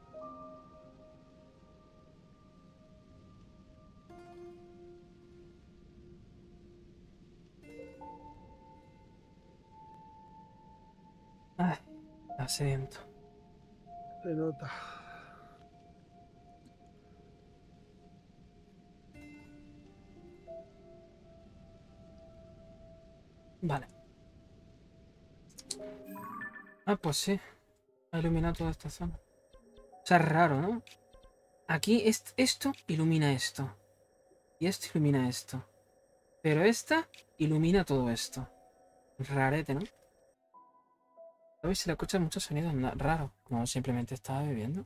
Ay, está sediento. Se nota. Vale. Ah, pues sí. Ha iluminado toda esta zona. O sea, es raro, ¿no? Aquí est- esto ilumina esto. Y esto ilumina esto. Pero esta ilumina todo esto. Rarete, ¿no? A ver si le escuchas muchos sonidos na- raros. No, simplemente estaba bebiendo.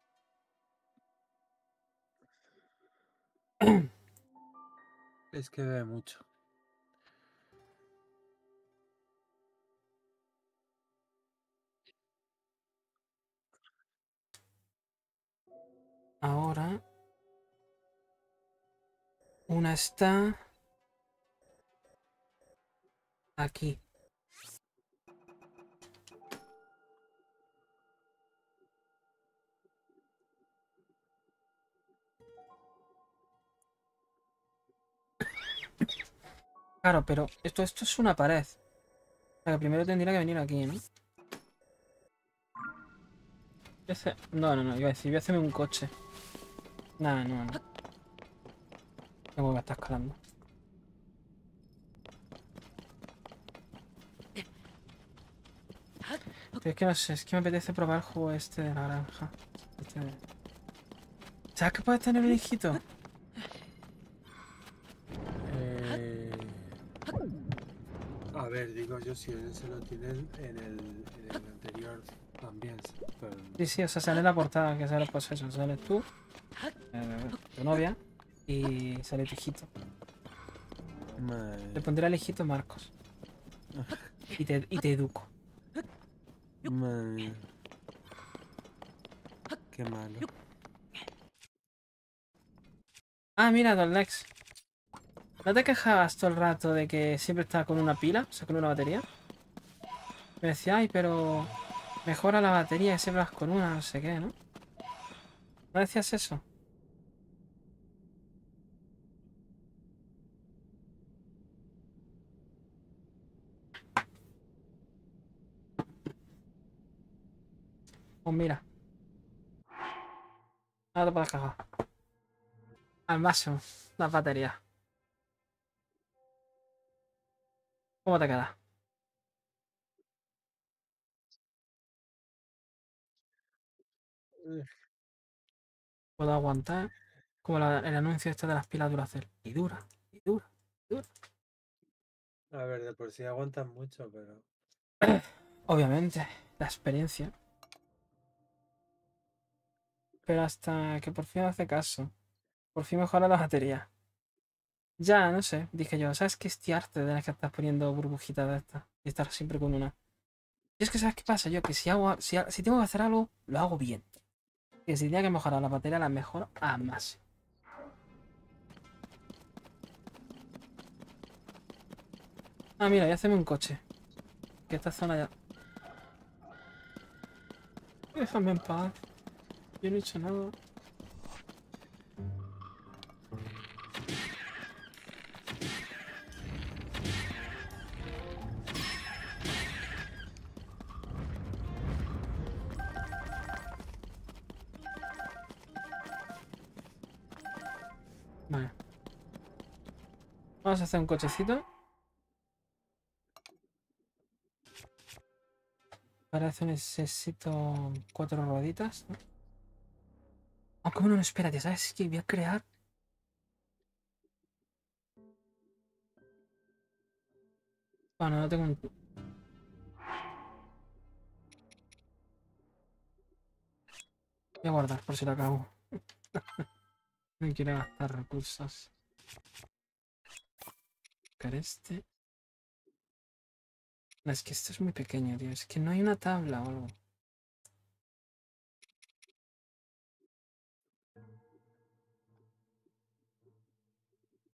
Es que bebe mucho. Ahora... Una está... Aquí. Claro, pero esto, esto es una pared. O sea, que primero tendría que venir aquí, ¿no? Voy a hacer- No, no, no, iba a decir, voy a hacerme un coche. Nah, no, no. Tengo que estar escalando. Pero es que no sé, es que me apetece probar el juego este de la granja. Este de... ¿Sabes que puedes tener un hijito? Eh... A ver, digo yo, si en ese lo tienen en el, en el anterior también. Pero... Sí, sí, o sea, sale en la portada, que sale pues eso, sales tú, eh, tu novia, y sale tu hijito. Le Madre, pondré al hijito Marcos. Y te, y te educo. madre. Qué malo. Ah, mira, Don Lex. ¿No te quejabas todo el rato de que siempre estaba con una pila? O sea, con una batería. Me decía, ay, pero mejora la batería, que siempre vas con una, no sé qué, ¿no? ¿No decías eso? Pues mira, ahora te puedes quejar. Al máximo, la batería. ¿Cómo te queda? Puedo aguantar. Como la- el anuncio este de las pilas Duracell. Y dura, y dura, y dura. A ver, de por sí aguantan mucho, pero... Obviamente, la experiencia. Pero hasta que por fin hace caso. Por fin mejora la batería. Ya, no sé, dije yo, ¿sabes qué? Estoy harto de tener que estar poniendo burbujitas de estas. Y estar siempre con una. Y es que, ¿sabes qué pasa? Yo que si hago, si, ha- si tengo que hacer algo, lo hago bien. Que si tenía que mejorar la batería, la mejoro a más. Ah, mira, ya hacemos un coche. Que esta zona ya... Déjame en paz. Yo no he hecho nada. Vale. Vamos a hacer un cochecito. Para eso necesito cuatro rueditas, ¿no? Aunque bueno, no, espérate, ¿sabes qué? Voy a crear... Bueno, no tengo un... Voy a guardar por si lo acabo. No quiero gastar recursos. Buscar este. No, es que esto es muy pequeño, tío. Es que no hay una tabla o algo.